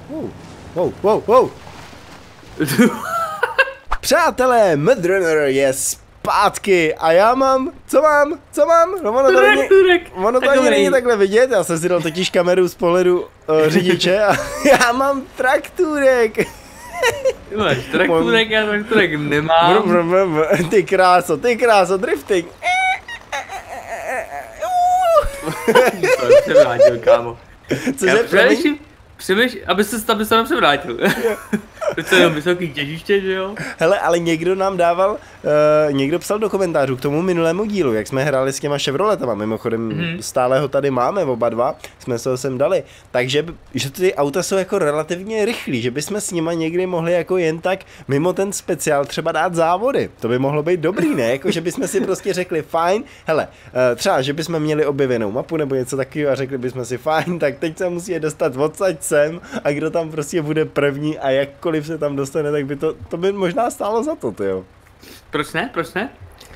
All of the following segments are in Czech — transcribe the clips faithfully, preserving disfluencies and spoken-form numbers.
Wow, wow, wow, wow. Přátelé, Mudrunner je zpátky a já mám, co mám, co mám? No ono to není, ono to ani není takhle vidět, já jsem si dal totiž kameru z pohledu uh, řidiče a já mám traktůrek. Ty máš traktůrek, já traktůrek nemám. Br, br, br, ty kráso, ty kráso, drifting. To je převrátil, kámo. Cože, přemýšlím, přemýšlím, aby se tam se převrátil. To je jenom vysoký těžiště, že jo? Hele, ale někdo nám dával, uh, někdo psal do komentářů k tomu minulému dílu, jak jsme hráli s těma Chevroletama, mimochodem mm-hmm. stále ho tady máme, oba dva, jsme se ho sem dali, takže že ty auta jsou jako relativně rychlí, že bychom s nima někdy mohli jako jen tak mimo ten speciál třeba dát závody, to by mohlo být dobrý, ne? Jako, že bychom si prostě řekli fajn, hele, uh, třeba, že bychom měli objevenou mapu nebo něco takového a řekli bychom si fajn, tak teď se musí dostat odsaď sem a kdo tam prostě bude první a jakkoliv se tam dostane, tak by to, to by možná stálo za to, tyjo. Proč ne, proč ne?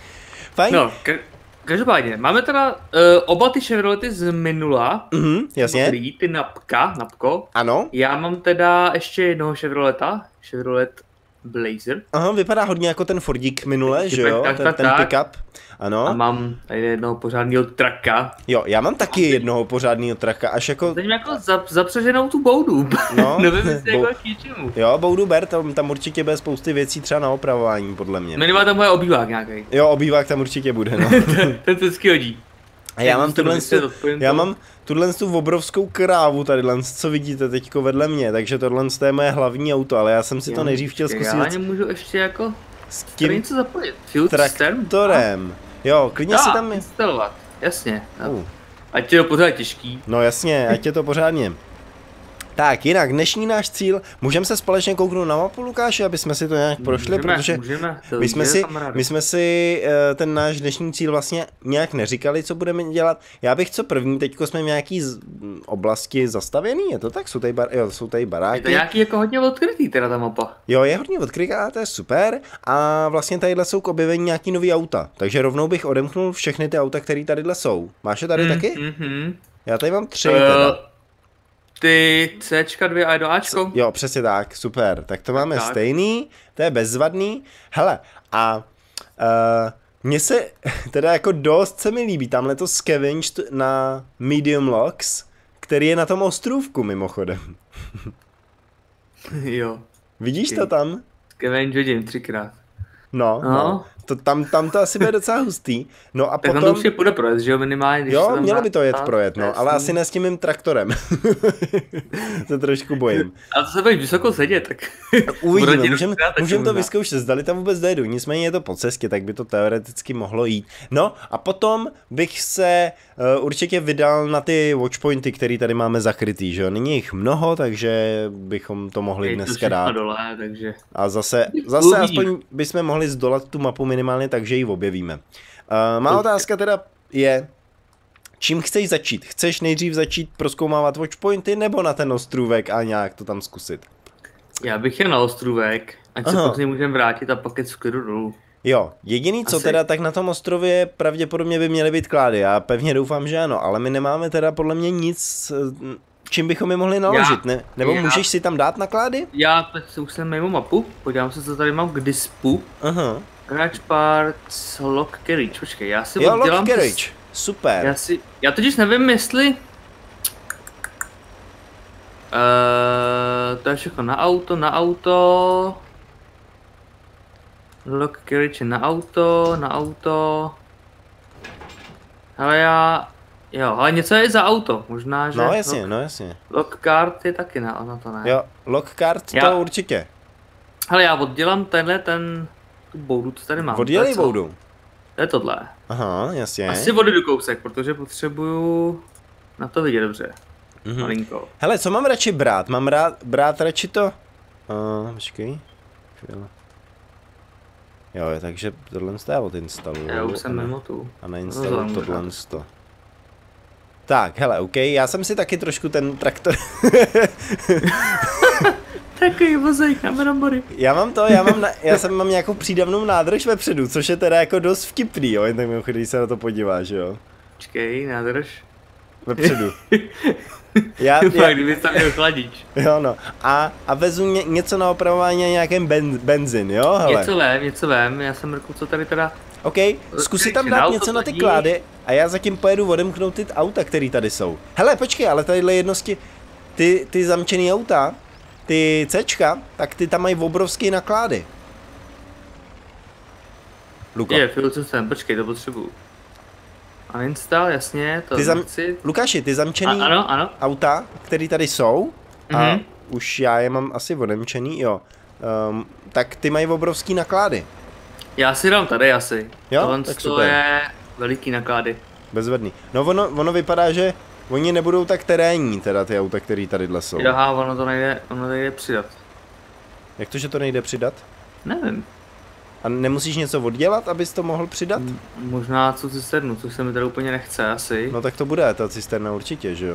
Fajn. No, ka každopádně, máme teda uh, oba ty Chevrolety z minula. Mhm, jasně. Dobrý, ty napka, napko. Ano. Já mám teda ještě jednoho Chevroleta, Chevrolet Blazer. Aha, vypadá hodně jako ten Fordík minule, že jo, tak, ten, tak, ten tak. pick-up. Ano. A mám tady jednoho pořádného traka. Jo, já mám taky jednoho pořádného traka, až jako... Teď jako za, zapřeženou tu boudu. No. Nevím, jestli Bou... jako k ničemu. Jo, boudu ber, tam, tam určitě bude spousty věcí třeba na opravování, podle mě. Minimálně tam bude obývák nějaký. Jo, obývák tam určitě bude, no. Ten se vždycky hodí. A já mám tuhle, já mám tuhle tu obrovskou krávu tady, co vidíte teďko vedle mě, takže tohle je moje hlavní auto, ale já jsem si to nejdřív chtěl zkusit. Já můžu ještě jako s tím něco zapojit. Fuel traktorem. Jo, klidně si tam... instalovat, jasně. Uh. Ať je to pořád těžký. No jasně, ať je to pořádně. Tak, jinak, dnešní náš cíl, můžeme se společně kouknout na mapu, Lukáši, aby jsme si to nějak prošli, můžeme, protože můžeme, my, jsme si, my jsme si uh, ten náš dnešní cíl vlastně nějak neříkali, co budeme dělat. Já bych co první, teďko jsme v nějaký z, m, oblasti zastavěný, je to tak? Jsou tady, bar, jo, jsou tady baráky. Je to nějaký jako hodně odkrytý teda ta mapa. Jo, je hodně odkrytá, to je super. A vlastně tadyhle jsou k objevení nějaký nový auta, takže rovnou bych odemknul všechny ty auta, které tadyhle jsou. Máš je tady mm, taky? Mm-hmm. Já tady mám tři uh, teda. Ty Cčka dvě a do Ačko? Jo, přesně tak, super. Tak to máme tak. Stejný, to je bezvadný. Hele, a uh, mně se teda jako dost se mi líbí tamhle to scavenge na Medium Locks, který je na tom ostrůvku mimochodem. Jo. Vidíš okay. to tam? Scavenge hodím třikrát. No, no. no. To, tam, tam to asi bude docela hustý. No a tak potom... tam to už je půjde projet, že jo, minimálně. Když jo, mělo by to jet projet, no, ale asi ne s tím mým traktorem. Se trošku bojím. Ale to se budeš vysoko sedět, tak... Uvidíme, můžeme můžem to vyzkoušet, zdali tam vůbec dojedu, nicméně je to po cestě, tak by to teoreticky mohlo jít. No a potom bych se uh, určitě vydal na ty watchpointy, které tady máme zakrytý, že jo, není jich mnoho, takže bychom to mohli je dneska to dát. Dole, takže... A zase, zase aspoň bychom mohli zdolat tu mapu minimálně tak, že ji objevíme. Uh, má otázka teda je, čím chceš začít? Chceš nejdřív začít prozkoumávat watchpointy nebo na ten ostrůvek a nějak to tam zkusit? Já bych je na ostrůvek, ať Aha. se pak si můžeme vrátit a pak je z klidu dolů. Jo, jediný co Asi. teda, tak na tom ostrově pravděpodobně by měly být klády, já pevně doufám, že ano, ale my nemáme teda podle mě nic, čím bychom je mohli naložit, já, ne? Nebo já, můžeš si tam dát na klády? Já teď už jsem mimo mapu, podívám se, co tady mám k dispu. Aha. Garage parts, lock carriage, počkej, já si jo, oddělám... lock carriage, super. Já si, já totiž nevím, jestli... Uh, to je všechno na auto, na auto... Lock carriage na auto, na auto... Ale já... Jo, ale něco je za auto, možná, že... No jasně, lock, no jasně. Lock card je taky na, na to, ne? Jo, lock card já, to určitě. Hele, já oddělám tenhle ten... tu boudu, co tady mám. Oddělej boudu. To je tohle. Aha, jasně. Asi odjedu kousek, protože potřebuju na to vidět dobře. Mm-hmm. Malinko. Hele, co mám radši brát? Mám rád, brát radši to... Uh, počkej. Chvíle. Jo, takže tohle já odinstaluju. Já už jsem mimo tu. A nainstaluju tohle to. Tak, hele, OK, já jsem si taky trošku ten traktor... Takový vozejk na brambory. Já mám to, já mám, na, já jsem mám nějakou přídavnou nádrž vepředu, což je teda jako dost vtipný, jo, jen tak mimochodem, když se na to podíváš, jo. Počkej, nádrž. Vepředu. Já, já... Kdyby tam měl chladič. Jo no, a, a vezu ně, něco na opravování nějakém ben, benzín, jo, hele. Něco vím, něco vím, já jsem mrkl, co tady teda... OK, zkus si tam dát něco na ty klády a já zatím pojedu odemknout ty auta, které tady jsou. Hele, počkej, ale tadyhle jednosti, ty, ty zamčený auta, ty Cčka, tak ty tam mají obrovský naklády. Luko. Je, fuel system, počkej, to potřebuju. Uninstall, jasně, to ty zam... nechci. Lukáši, ty zamčený a, ano, ano. auta, které tady jsou, a mm-hmm. už já je mám asi odemčený, jo, um, tak ty mají obrovský naklády. Já si dám tady asi. Jo, tohle tak to super. je veliký naklády. Bezvedný. No ono, ono vypadá, že oni nebudou tak terénní, teda ty auta, které tadyhle jsou. Aha, ono to nejde, ono nejde přidat. Jak to, že to nejde přidat? Nevím. A nemusíš něco oddělat, abys to mohl přidat? M- možná co cisternu, což se mi tady úplně nechce asi. No tak to bude, ta cisterna určitě, že jo?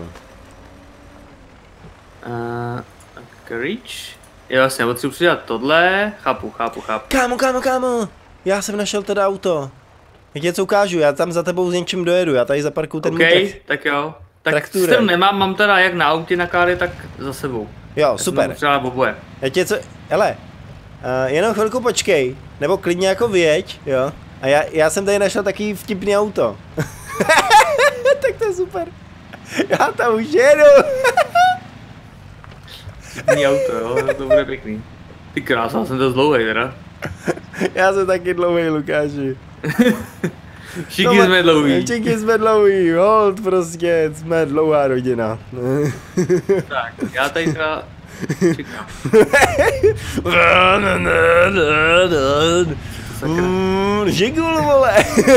Uh, tak reach. Jo, jasně, potřebuji přidat tohle, chápu, chápu, chápu. Kámo, kámo, kámo! Já jsem našel teda auto. Já ti něco ukážu, já tam za tebou s něčím dojedu, já tady zaparkuju ten okay, můj trak- tak jo. Tak trakturem. cisternu nemám, mám teda jak na autě naklády, tak za sebou. Jo, já super. Třeba oboje. Já ti něco, hele, uh, jenom chvilku počkej, nebo klidně jako vyjeď, jo? A já, já jsem tady našel takový vtipný auto. Tak to je super. Já tam už jedu. Vtipný auto, jo, to bude pěkný. Ty krása, jsem to dlouhej teda. Já jsem taky dlouhý, Lukáši. Všichni jsme dlouhý. Všichni jsme dlouhý, hold prostě, jsme dlouhá rodina. Tak, já tady teda čekám. Mm, žigul, vole.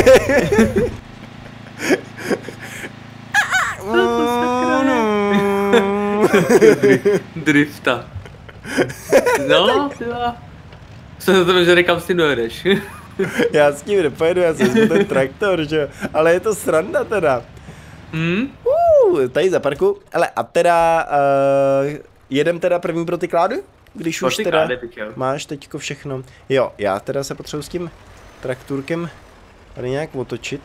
Drifta. No, tyva. Jsem to že kam s tím dojedeš. Já s tím nepojedu, já jsem ten traktor, že jo. Ale je to sranda teda. Hmm? Uh, tady za parku. Ale a teda, uh, jedem teda první pro ty klády? Když pro už ty teda klády, teď, máš teďko všechno. Jo, já teda se potřebuji s tím trakturkem tady nějak otočit.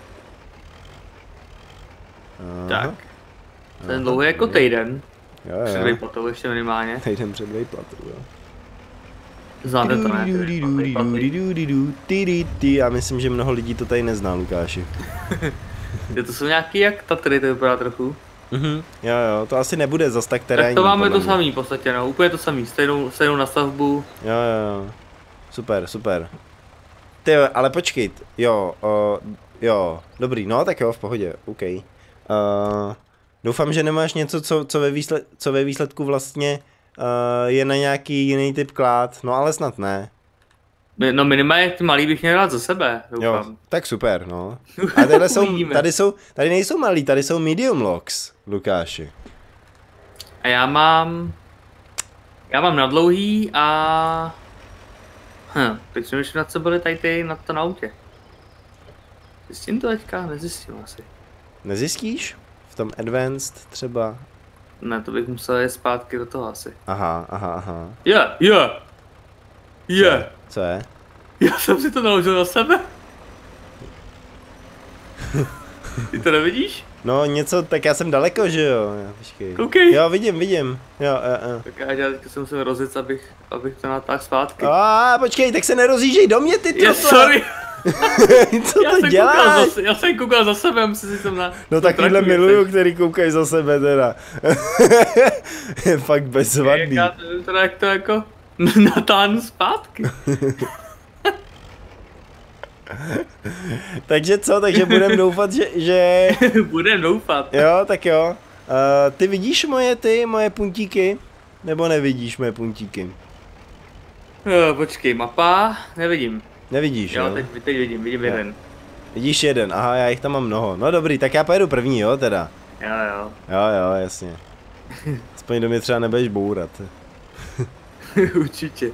Tak. Ten dlouhý jako týden. Jo, jo. Před výplatou ještě minimálně. Týden před výplatou, jo. Znáte to, ne? Já myslím, že mnoho lidí to tady nezná, Lukáši. To jsou nějaký jak Tatry, to vypadá trochu. Mhm, jo jo, to asi nebude zas tak terénní. Tak to máme to samý v podstatě, no, úplně to samý, stejnou, stejnou nastavbu. Jo jo, super, super. Ty jo, ale počkej, jo, uh, jo, dobrý, no tak jo, v pohodě, OK. Uh, doufám, že nemáš něco, co, co, ve, výsled, co ve výsledku vlastně uh, je na nějaký jiný typ klád, no ale snad ne. No minimálně ty malý bych měl dát za sebe, doufám. Jo, tak super, no. A tady jsou, tady jsou, tady nejsou malý, tady jsou medium locks, Lukáši. A já mám, já mám na dlouhý a, hm, teď jsem ještě na co byly tady ty, na to na autě. Zjistím to teďka? Nezjistím asi. Nezjistíš? V tom advanced třeba? Ne, to bych musel jít zpátky do toho asi. Aha, aha, aha. Je, je, je. Co je? Já jsem si to naložil na sebe. Ty to nevidíš? No něco, tak já jsem daleko, že jo? Já, počkej. Koukej. Jo, vidím, vidím. Jo, jo, jo. Tak já teďka jsem musel rozjet, abych, abych to natáhl zpátky. A počkej, tak se nerozjížej do mě, ty Je, sorry. Co já to jsem děláš? Za, já jsem koukal za sebe a myslím si tam na... No takovýhle miluju, který koukají za sebe teda. Je fakt bezvadný. Já to teda jak to jako natáhnu zpátky. Takže co, takže budem doufat, že... že... budem doufat. Jo, tak jo. Uh, ty vidíš moje ty, moje puntíky? Nebo nevidíš moje puntíky? Jo, počkej, mapa, nevidím. Nevidíš, jo? Jo, teď, teď vidím, vidím jo. jeden. Vidíš jeden, aha, já jich tam mám mnoho. No dobrý, tak já pojedu první, jo, teda. Jo, jo. Jo, jo, jasně. Aspoň do mě třeba nebudeš bourat. Určitě.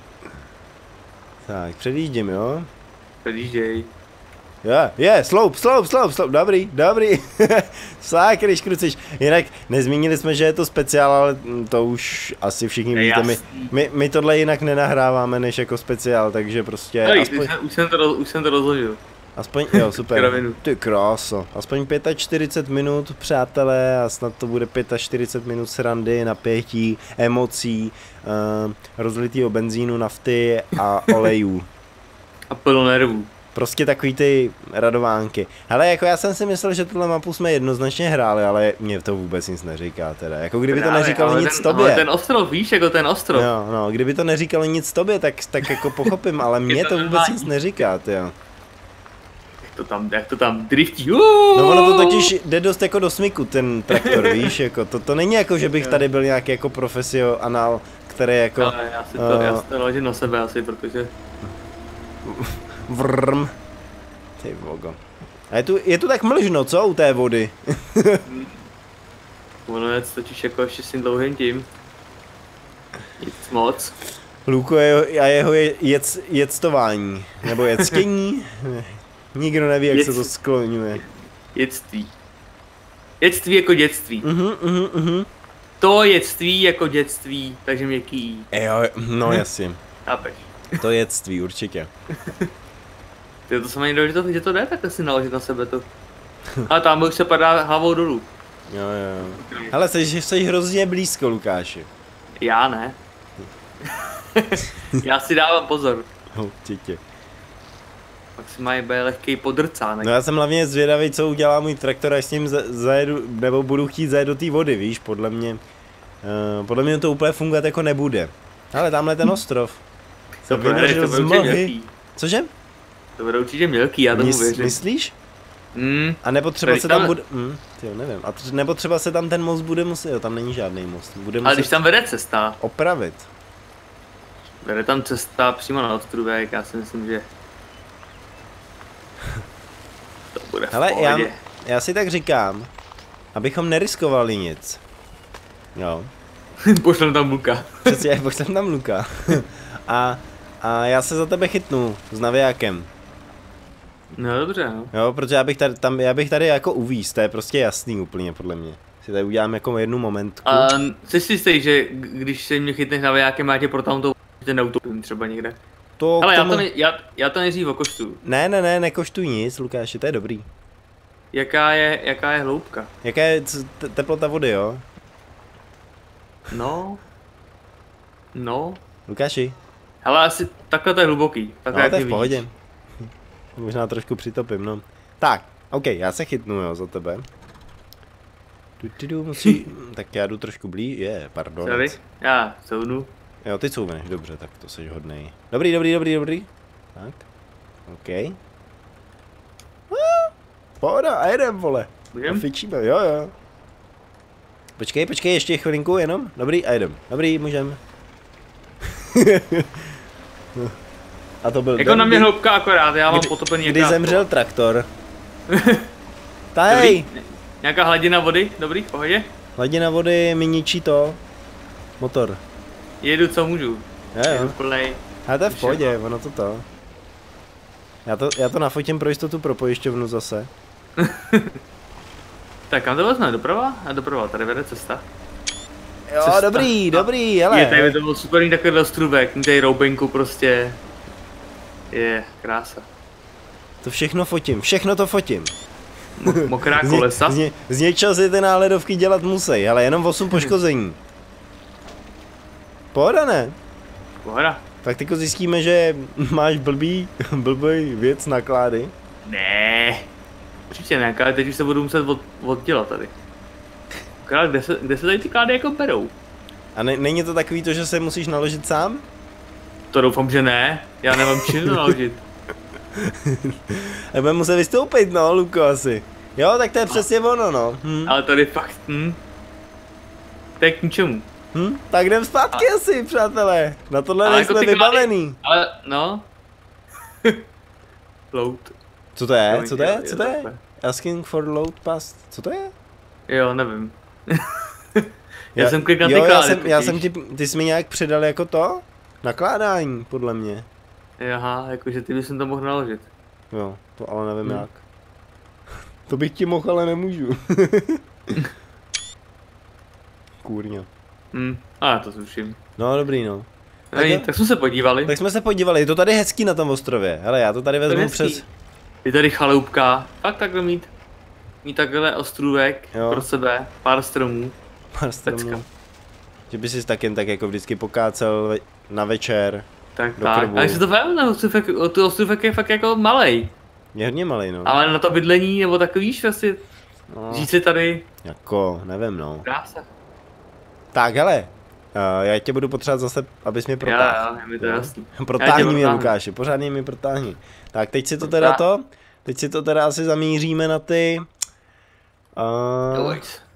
Tak, předjíždím, jo. Předjížděj. Je, je, sloup, sloup, sloup, sloup, dobrý, dobrý. Sák, když krucíš. Jinak nezmínili jsme, že je to speciál, ale to už asi všichni je víte. My, jasný. my, my tohle jinak nenahráváme než jako speciál, takže prostě Tady, aspoň... už, jsem to, už jsem to rozložil. Aspoň, jo, super. Kravinu. Ty kráso. Aspoň čtyřicet pět minut, přátelé, a snad to bude čtyřicet pět minut srandy, napětí, emocí, uh, rozlitýho benzínu, nafty a olejů. A plno nervů. Prostě takový ty radovánky. Hele, jako já jsem si myslel, že tuhle mapu jsme jednoznačně hráli, ale mě to vůbec nic neříká teda. Jako kdyby to neříkalo nic ten, tobě. Ale ten ostrov, víš, jako ten ostrov. Jo, no, kdyby to neříkalo nic tobě, tak, tak jako pochopím, ale mě to vůbec nic neříká, jo. Jak to tam, jak to tam driftí. No ono to totiž jde dost jako do smyku, ten traktor, víš, jako to, to není jako, že bych tady byl nějaký jako profesionál, který jako... Ale já si to, uh, já si to ložím na sebe asi, protože... Vrm. Ty vogo. A je tu, je tu tak mlžno, co, u té vody? Ono je totiž jako ještě s tím dlouhým tím. Nic moc. Luko je, a jeho je, jec, jectování, nebo jectění? Nikdo neví, jak Jec... se to skloňuje. Jectví. Jectví jako dětství. Mhm, mhm, mhm. To jectví jako dětství, takže měkký. Jo, no jasně. Chápeš. To jectví, určitě. Ty to se mi někdo, že to, že to jde takhle si naložit na sebe to. A tam už se padá hlavou dolů. Jo, jo. Hele, jsi, jsi hrozně blízko, Lukáši. Já ne. Já si dávám pozor. Určitě. Pak si mají být lehký podrcánek. No já jsem hlavně zvědavý, co udělá můj traktor, až s ním zajedu, nebo budu chtít zajet do té vody, víš, podle mě. Uh, podle mě to úplně fungovat jako nebude. Ale tamhle ten ostrov. To bude, to bude určitě mělký. Cože? To bude určitě mělký, já tomu Mys, věřím. Myslíš? Mm. A nebo třeba se tam tam bude... Mm, tyjo, nevím. A tři, nebo třeba se tam ten most bude muset... Jo, tam není žádný most. Bude muset... Ale když tam vede cesta... Opravit. Vede tam cesta přímo na ostrůvek, já si myslím, že... To bude v Hele, já, pohodě. já si tak říkám, abychom neriskovali nic. Jo. Pošlem tam Luka. Přesně, pošlem tam Luka. a, a já se za tebe chytnu s navijákem. No dobře, no. Jo, protože já bych tady, tam, já bych tady jako uvíz, to je prostě jasný úplně podle mě. Si tady udělám jako jednu momentku. A jsi si jistý, že když se mě chytneš navijákem, já tě protáhnu to ten auto třeba někde? To Ale tomu... já, to ne, já, já to nejdřív okoštuju. Ne, ne, ne, nekoštuj nic, Lukáši, to je dobrý. Jaká je, jaká je hloubka? Jaká je teplota vody, jo? No. No. Lukáši. Hele, asi takhle to je hluboký. Takhle No, to je v vidíš. pohodě. Možná trošku přitopím, no. Tak, ok, já se chytnu, jo, za tebe. Tu, tu, tu, musí... tak já jdu trošku blíž, je, yeah, pardon. Sorry, já soudnu. Jo, ty couvneš, dobře, tak to jsi hodnej. Dobrý, dobrý, dobrý, dobrý. Tak, ok. Ah, pohoda, a jedem, vole. Můžem? A fičíme, jo, jo. Počkej, počkej, ještě chvilinku jenom. Dobrý, a jedem. Dobrý, můžem. A to byl jako den, na mě kdy, hloubka akorát, já mám kdy, potopený kdy jaká... zemřel traktor. Taj! Nějaká hladina vody? Dobrý, v pohodě? Hladina vody mi ničí to. Motor. Jedu co můžu. Jo, Jedu jo. plnej. Ale to je v pohodě, ono to to. Já to, já to nafotím pro jistotu pro pojišťovnu zase. Tak kam to vezme? Doprava? A doprava, tady vede cesta. Jo, Cesta. dobrý, dobrý, hele. Je, tady by to byl super mít takovýhle ostrůvek, mít tady roubenku prostě. Je, krása. To všechno fotím, všechno to fotím. Mo- mokrá Z, kolesa. ně, z, ně, z něčeho si ty náledovky dělat musí, ale jenom osm poškození. Pohoda, ne? Pohoda. Tak teďko zjistíme, že máš blbý, blbý věc na klády. Ne. Určitě ne, ale teď už se budu muset od, oddělat tady. Král, kde se, kde se tady ty klády jako berou? A ne, není to takový to, že se musíš naložit sám? To doufám, že ne. Já nemám čím to naložit. A budeme muset vystoupit, no, Luko, asi. Jo, tak to je přesně ono, no. Hm. Ale tady fakt, hm. To je k ničemu. Hm? Tak jdem zpátky a... asi, přátelé. Na tohle Ale nejsme jako ty vybavený. Klády, ale, no. Load. Co to je? Jo, Co to je? jo, Co to jo, je? takhle. Asking for load pass. Co to je? Jo, nevím. já, já jsem klikl na ty jo, klády. já jsem, já totiž. jsem ti, ty jsi mi nějak předal jako to? Nakládání, podle mě. Aha, jakože ty bys to mohl naložit. Jo, to ale nevím Hmm. jak. To bych ti mohl, ale nemůžu. Kůrně. Hm, a to zruším. No dobrý, no. Tak, jo. tak jsme se podívali. Tak jsme se podívali, je to tady hezký na tom ostrově. Hele, já to tady vezmu hezký. přes... Je tady chaloupka, fakt takhle mít, mít takhle ostrůvek jo. pro sebe, pár stromů. Pár stromů. Že by si tak jen tak jako vždycky pokácel ve, na večer. Tak tak, ale si to vem, ten ostrůvek, ten ostrůvek je fakt jako malej. Je hodně malej, no. Ale na to bydlení, nebo takový víš, asi no. Žít si tady. Jako, nevím, no. Krása. Tak, hele, uh, já tě budu potřebovat zase, abys mě protáhl. Já, já, je mi to jasný. Protáhni mě, Lukáši, pořádně mi protáhni. Tak, teď si to teda to, teď si to teda asi zamíříme na ty... Uh,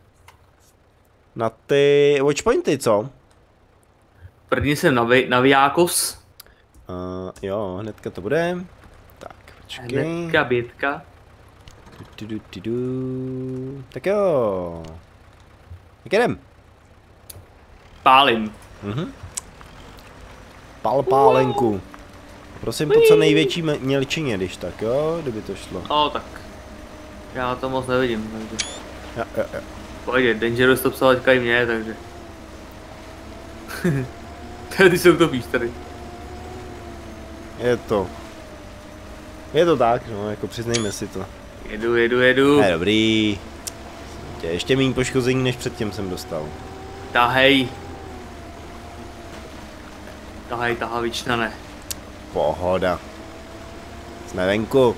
na ty watchpointy, co? První jsem navi, navijákos. Uh, jo, hnedka to bude. Tak, počkej. Hnedka bětka. Du, du, du, du. Tak jo. Tak jdem. Pálím. Mhm. Pál pálenku. Prosím po co největší mělčině, když tak, jo, kdyby to šlo. No tak. Já to moc nevidím, takže. Ja, ja, ja. Pojď, Dangerous to psal teďka i mě, takže. Ty se utopíš tady. Je to. Je to tak, no, jako přiznejme si to. Jedu, jedu, jedu. Je dobrý. Ještě méně poškození, než předtím jsem dostal. Tahej. Tahej, tahavična ne. Pohoda. Jsme venku.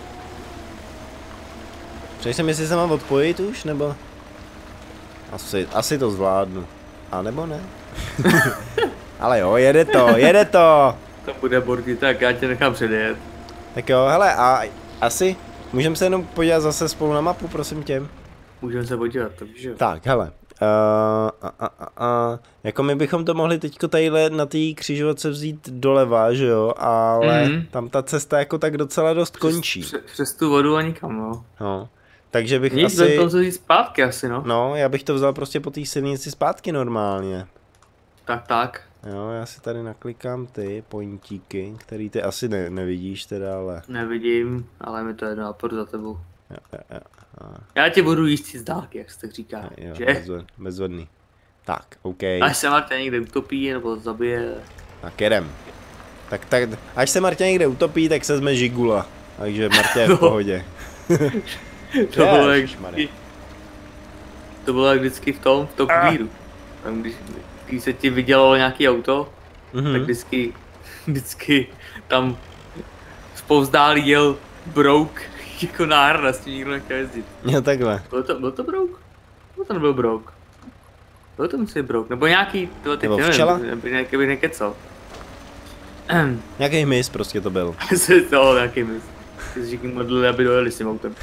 Přeji se mi, jestli se mám odpojit už, nebo? Asi, asi to zvládnu. A nebo ne? Ale jo, jede to, jede to. To bude Borky, tak já tě nechám předjet. Tak jo, hele, a asi můžeme se jenom podívat zase spolu na mapu, prosím tě. Můžeme se podívat, to víš jo. Tak, hele. Uh, a, a, a, a. Jako my bychom to mohli teďko tadyhle na té křižovatce vzít doleva, že jo, ale mm-hmm. tam ta cesta jako tak docela dost přes, končí. Přes, přes tu vodu a nikam, no. No, takže bych Nic, asi... to vzít zpátky asi, no. No, já bych to vzal prostě po té silnici zpátky normálně. Tak, tak. Jo, já si tady naklikám ty pointíky, který ty asi ne, nevidíš teda, ale... Nevidím, ale mi to jedno a půjdu za tebou. Jo, jo, jo. Já tě budu jíst z dálky, jak se tak říká, jo, že? Bezvod, bezvodný. Tak, OK. Až se Marta někde utopí nebo zabije. Tak jedem. Tak, tak, až se Marta někde utopí, tak se zme žigula. Takže Marta je v pohodě. To bylo jak vždycky, to bylo jak vždycky v tom, v tom kvíru. Když, když se ti vydělalo nějaký auto, mm-hmm. tak vždycky, vždycky tam zpovzdálí jel brouk jako náhrada, s tím nikdo nechtěl jezdit. Jo, takhle. Byl to, byl to brouk? Byl to nebyl brouk? Byl to myslím brouk, nebo nějaký, to teď nebo včela? Nevím, nějaký bych nekecal. Nějaký hmyz prostě to byl. to, nějaký hmyz. Ty jsi všichni modlili, aby dojeli s tím autem.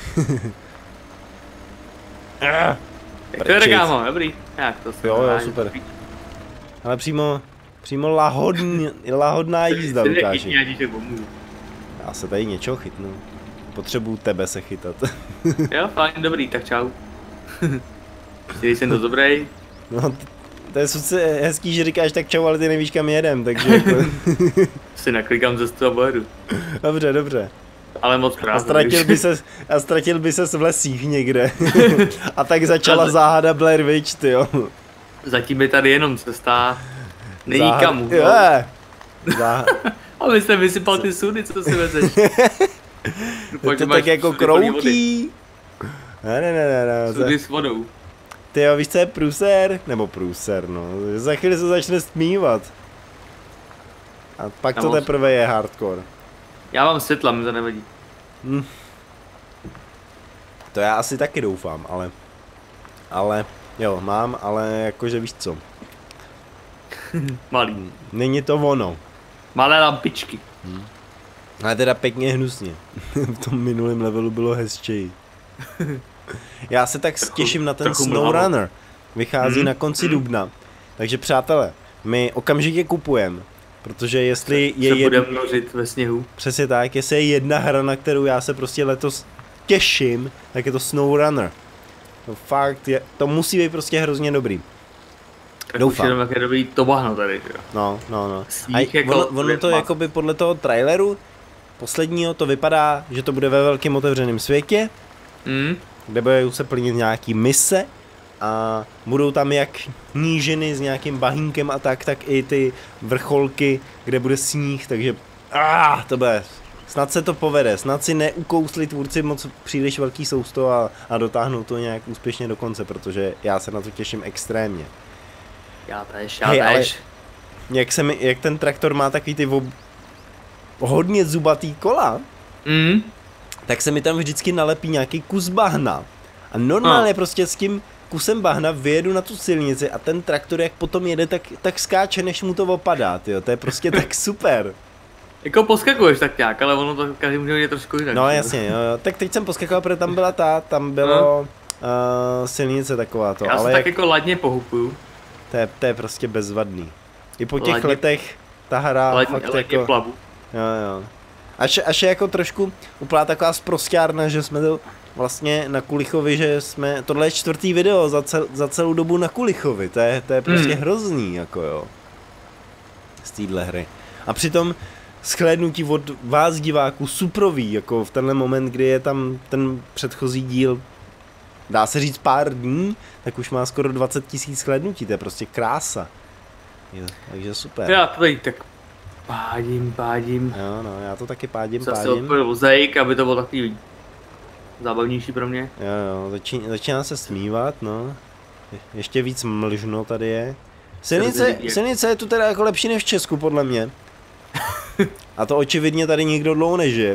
Jak to jde, kámo, dobrý. Jak to se jo, jo, super. Ale přímo, přímo lahodn, lahodná jízda, Lukáši. Já se tady něčeho chytnu. Potřebuju tebe se chytat. Jo, fajn, dobrý, tak čau. Když jsem to dobrý. No, to je sice hezký, že říkáš tak čau, ale ty nevíš kam jedem, takže jako... si naklikám cestu a pojedu. Dobře, dobře. Ale moc krásně. A ztratil by se, a ztratil by ses v lesích někde. A tak začala a záhada Blair Witch, tyjo. Zatím je tady jenom cesta. Není Záhad... kamu. Je. Zá... A vy jste vysypal ty sudy, co si vezeš. Je to tak jako kroutí. Ne, ne, ne, ne, ne. Sudy s vodou. Tyjo, víš co je průser? Nebo průser, no. Za chvíli se začne stmívat. A pak já to moc... teprve je hardcore. Já mám světla, mi to nevadí. Hm. To já asi taky doufám, ale... Ale, jo, mám, ale jakože víš co. Malý. Není to ono. Malé lampičky. Hm. Ale teda pěkně hnusně. V tom minulém levelu bylo hezčej. Já se tak trochu, těším na ten SnowRunner. Vychází hmm. na konci hmm. dubna. Takže přátelé, my okamžitě kupujeme. Protože jestli se, je se jedna... bude množit ve sněhu. Přesně tak, jestli je jedna hra, na kterou já se prostě letos těším, tak je to SnowRunner. To fakt je, to musí být prostě hrozně dobrý. Tak doufám. Už jenom jak je dobrý to bahno tady, jo. No, no, no. A jako ono, ono to jakoby podle toho traileru posledního to vypadá, že to bude ve velkém otevřeném světě, mm. kde budou se plnit nějaký mise a budou tam jak nížiny s nějakým bahínkem a tak, tak i ty vrcholky, kde bude sníh, takže ah, to bude snad se to povede, snad si neukousli tvůrci moc příliš velký sousto a, a dotáhnou to nějak úspěšně do konce, protože já se na to těším extrémně. Já tež, já Hej, tež. Ale jak, se mi, jak ten traktor má takový ty ob... hodně zubatý kola, Mm. tak se mi tam vždycky nalepí nějaký kus bahna. A normálně no. prostě s tím kusem bahna vyjedu na tu silnici a ten traktor jak potom jede, tak, tak skáče, než mu to opadá, tyjo. To je prostě tak super. Jako poskakuješ tak nějak, ale ono to každý může vidět trošku jinak. No jasně, jo, jo. Tak teď jsem poskakoval, protože tam byla ta, tam bylo uh, silnice taková to. Já ale se jak, tak jako ladně pohupuju. to, je, to je prostě bezvadný. I po těch Ladně- letech ta hra Ladně, fakt ladně jako... plavu. Jo, jo. Až, až je jako trošku úplná taková sprosťárna, že jsme to vlastně na Kulichovi, že jsme, tohle je čtvrtý video za, cel, za celou dobu na Kulichovi, to je, to je prostě Hmm. hrozný, jako jo. Z téhle hry. A přitom shlédnutí od vás diváků suprový, jako v tenhle moment, kdy je tam ten předchozí díl, dá se říct pár dní, tak už má skoro dvacet tisíc shlédnutí, to je prostě krása. Jo, takže super. Já to tady tak pádím, pádím. Jo, no, já to taky pádím, Zase pádím. odpojil vozejk, aby to bylo takový zábavnější pro mě. Jo, jo, začíná, začíná se smívat, no. Je, ještě víc mlžno tady je. Silnice, silnice je tu teda jako lepší než v Česku, podle mě. A to očividně tady nikdo dlouho nežije.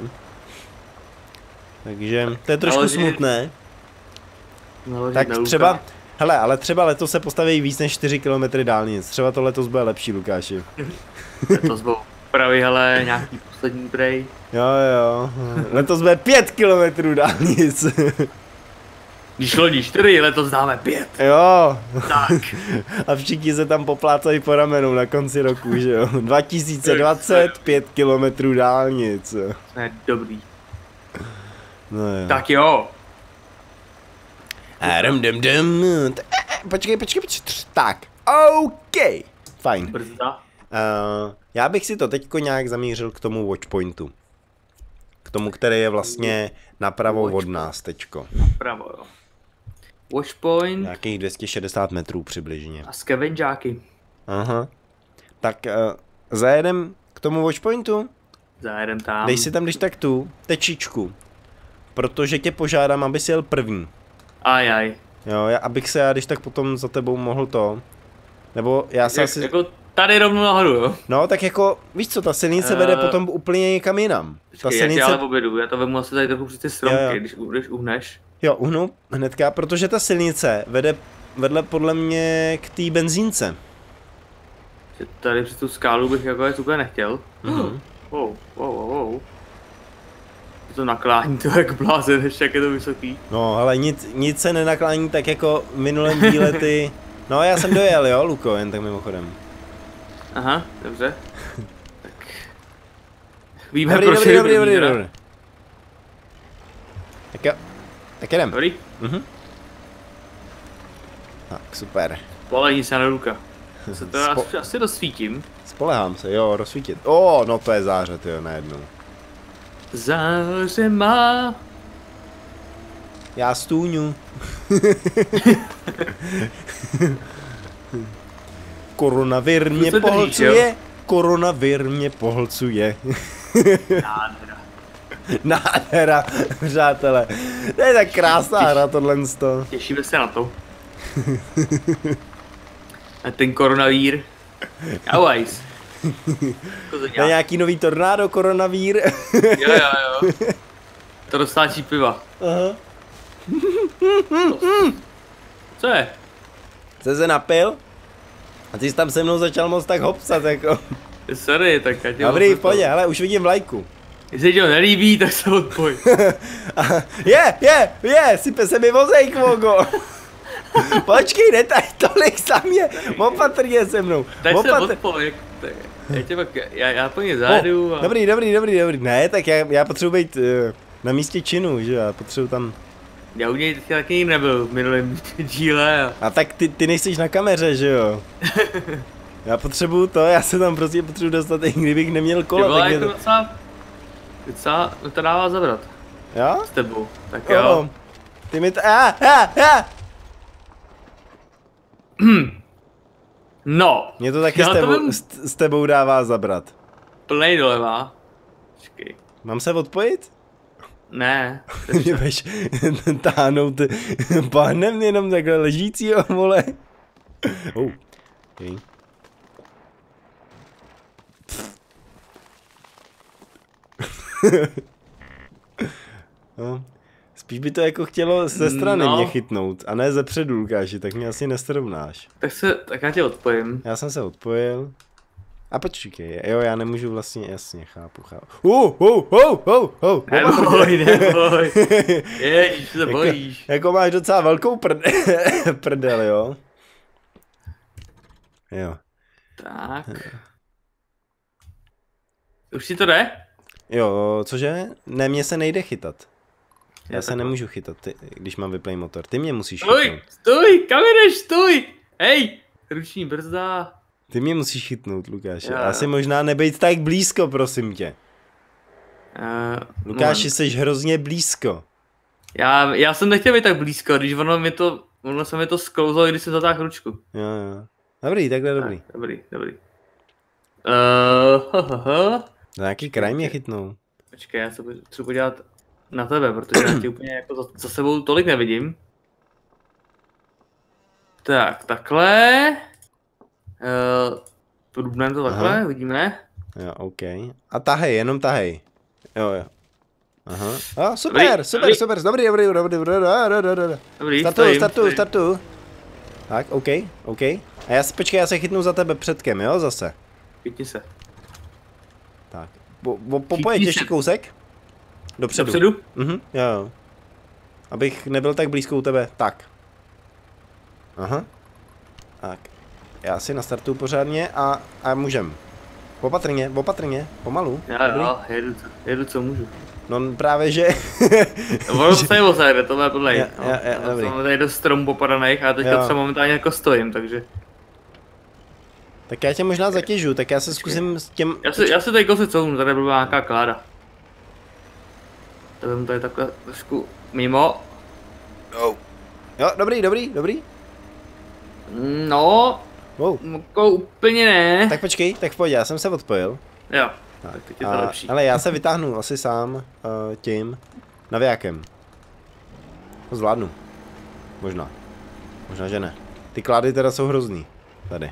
Takže to je trošku Ale- smutné. No, Tak třeba, hele, ale třeba letos se postaví víc než čtyři kilometry dálnic. Třeba to letos bude lepší, Lukáši. To zbou pravý, hele, nějaký poslední prej. Jo, jo. Letos bude pět kilometrů dálnic. Když loni čtyři, letos dáme pět. Jo. Tak. A všichni se tam poplácají po ramenou na konci roku, že jo. dva tisíce dvacet, pět kilometrů dálnic. To je dobrý. No jo. Tak jo. A rum dum dum. T- eh, Počkej, počkej, počkej. Tak, OK. Fajn. Brzda. Uh, já bych si to teďko nějak zamířil k tomu watchpointu. K tomu, který je vlastně napravo od Watchpoint. nás teďko. Pravo, jo. Watchpoint Nějakých dvě stě šedesát metrů přibližně. a scavengáky. Aha. Tak uh, zajedem k tomu watchpointu. Zajedem tam. Dej si tam když tak tu tečičku. Protože tě požádám, aby si jel první. Aj, aj. Jo, já, abych se já když tak potom za tebou mohl to. Nebo já se Jak, asi... jako tady rovnou nahoru, jo? No, tak jako, víš co, ta silnice vede Eh, potom úplně někam jinam. Ta Počkej, já tě silnice... ale obědu, já to vemu asi tady trochu přes ty stromky, Jo, jo. když, když uhneš. Jo, uhnu hnedka, protože ta silnice vede vedle podle mě k té benzínce. Že tady přes tu skálu bych jako jet úplně nechtěl. Mhm. Wow, wow, wow, wow. To naklání to jak blázen, ještě jak je to vysoký. No, ale nic, nic se nenaklání tak jako v minulém díle ty... No, já jsem dojel, jo, Luko, jen tak mimochodem. Aha, dobře. Tak. Víme, Dobrý, proč dobrý, je dobrý, první, dobrý, teda. dobrý. Tak jo, tak jedem. Dobrý? Mhm. Tak, super. Polení se na ruka. Se to Spo- asi, asi dosvítím. Spolehám se, jo, rozsvítit. O, oh, no to je zářet, jo, najednou. Záře má. Já stůňu. Koronavir mě se držíš, pohlcuje, koronavir mě pohlcuje. Nádhera. Nádhera, přátelé. To je tak krásná hra tohle z toho. Těšíme se na to. A ten koronavír. Ahojs. To je nějaký nový tornádo, koronavír. Jo, jo, jo. To dostáčí piva. Aha. Co je? Jsi se napil? A ty jsi tam se mnou začal moc tak hopsat, jako. Sorry, tak já tě Dobrý, moc- pojď, ale už vidím vlajku. Jestli ti to nelíbí, tak se odpoj. Je, je, je, sype se mi vozejk, Vogo. Počkej, ne tady tolik sam je. Opatrně se mnou. Tak se Opatr... odpoj. jak- tak- Já tě pak, já, já po ně zájdu a... Dobrý, dobrý, dobrý, dobrý. Ne, tak já, já potřebuji být uh, na místě činu, že já potřebuji tam... Já u něj teďka taky nebyl v minulém díle a... A tak ty, ty nejsiš na kameře, že jo? Já potřebuju to, já se tam prostě potřebuji dostat, i kdybych neměl Ty kola, vole, tak je jako to... docela... Docela, no to dává zabrat. Jo? S tebou. Tak Jo. jo. Ty mi to... A, a, a. No. Mě to taky Já s to tebou, vím. s, s tebou dává zabrat. Plnej doleva. Počkej. Mám se odpojit? Ne. Mě budeš táhnout pánem jenom takhle ležícího, vole. Oh. Okay. No, spíš by to jako chtělo ze strany no. mě chytnout, a ne ze předu, Lukáši, tak mě asi nesrovnáš. Tak se, tak já tě odpojím. Já jsem se odpojil. A počkej, jo, já nemůžu vlastně, jasně, chápu, chápu. Uh, uh, uh, uh, uh, neboj, neboj. Ježiš, se bojíš. Jako, jako máš docela velkou prd prdel, jo. Jo. Tak. Už si to jde? Jo, cože? Ne, mně se nejde chytat. Já, Já se takhle. nemůžu chytat, ty, když mám vyplay motor. Ty mě musíš Stůj, chytnout. stůj, kam jdeš, stůj. Hej, ruční brzda. Ty mě musíš chytnout, Lukáši. Jo, Asi jo. možná nebejt tak blízko, prosím tě. Uh, Lukáši, jsi hrozně blízko. já, já jsem nechtěl být tak blízko, když ono mi to, ono se mi to sklouzlo, když jsem zatáhl ručku. Jo, jo. Dobrý, takhle dobrý. Tak, dobrý, dobrý. Uh, ha, ha, ha. Za nějaký kraj mě chytnou. Počkej, já se potřebuji podívat na tebe, protože já tě úplně jako za, za sebou tolik nevidím. Tak, takhle. Uh, Průbneme to takhle, Aha. vidíme. Jo, OK. A tahej, jenom tahej. Jo, jo. Aha. A, super, Dobrý, super, dobrý. super, dobrý, dobrý, dobrý, dobrý, dobrý, dobrý, dobrý. Dobrý, Startuju, stojím, startuju, stojím. startuju. Tak, OK, OK. A já si, počkej, já se chytnu za tebe předkem, jo, zase. Chytni se. Tak. Po, po, popojď Chytni ještě se. kousek. Dopředu. Dopředu? Mhm, jo, jo. Abych nebyl tak blízko u tebe. Tak. Aha. Tak. Já si nastartuju pořádně a, a můžem. Opatrně, opatrně, pomalu. Já Dobrý. jo, jedu, jedu co můžu. No právě, že... Ono se nebo zajde, to je podle Ja, no. ja, ja, dobrý. Máme tady do stromů popadaných a teďka Jo. třeba momentálně jako stojím, takže. Tak já tě možná zatěžu, tak já se zkusím s těm... Já se, já se tady kose couvnu, tady byla nějaká kláda. To vemu tady takhle trošku mimo. Jo, jo, dobrý, dobrý, dobrý. No, Wow. jako úplně ne. Tak počkej, tak pojď, já jsem se odpojil. Jo, tak teď je to A, lepší. ale já se vytáhnu asi sám uh, tím navijákem. To zvládnu. Možná. Možná, že ne. Ty klády teda jsou hrozný. Tady.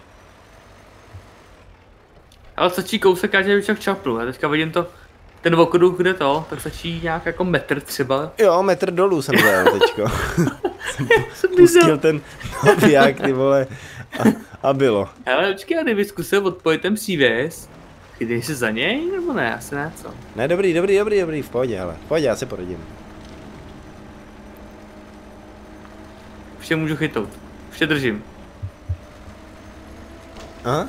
Ale stačí kousek, já tě však čapnu. Já teďka vidím to, ten okruh, kde to, tak stačí nějak jako metr třeba. Jo, metr dolů jsem dal teďko. Jsem Pustil viděl. ten naviják, ty vole. A, a bylo. Ale počkej, já kdyby zkusil odpojit ten přívěs, chytej se za něj, nebo ne, asi ne, co? Ne, dobrý, dobrý, dobrý, dobrý, v pohodě, ale. V pohodě, já si poradím. Už tě můžu chytnout. Už tě držím. Aha.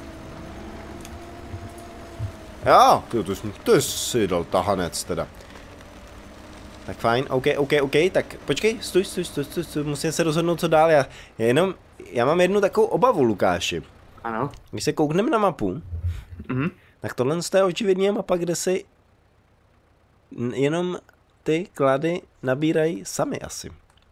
Jo, ty, ty, jsi- ty jsi dal tahanec teda. Tak fajn, OK, OK, OK, tak počkej, stůj, stůj, stůj, stůj, stůj, musím se rozhodnout, co dál, já, já jenom, já mám jednu takovou obavu, Lukáši. Ano. Když se koukneme na mapu, Mhm. tak tohle je očividně mapa, kde si n- jenom ty klady nabírají sami asi.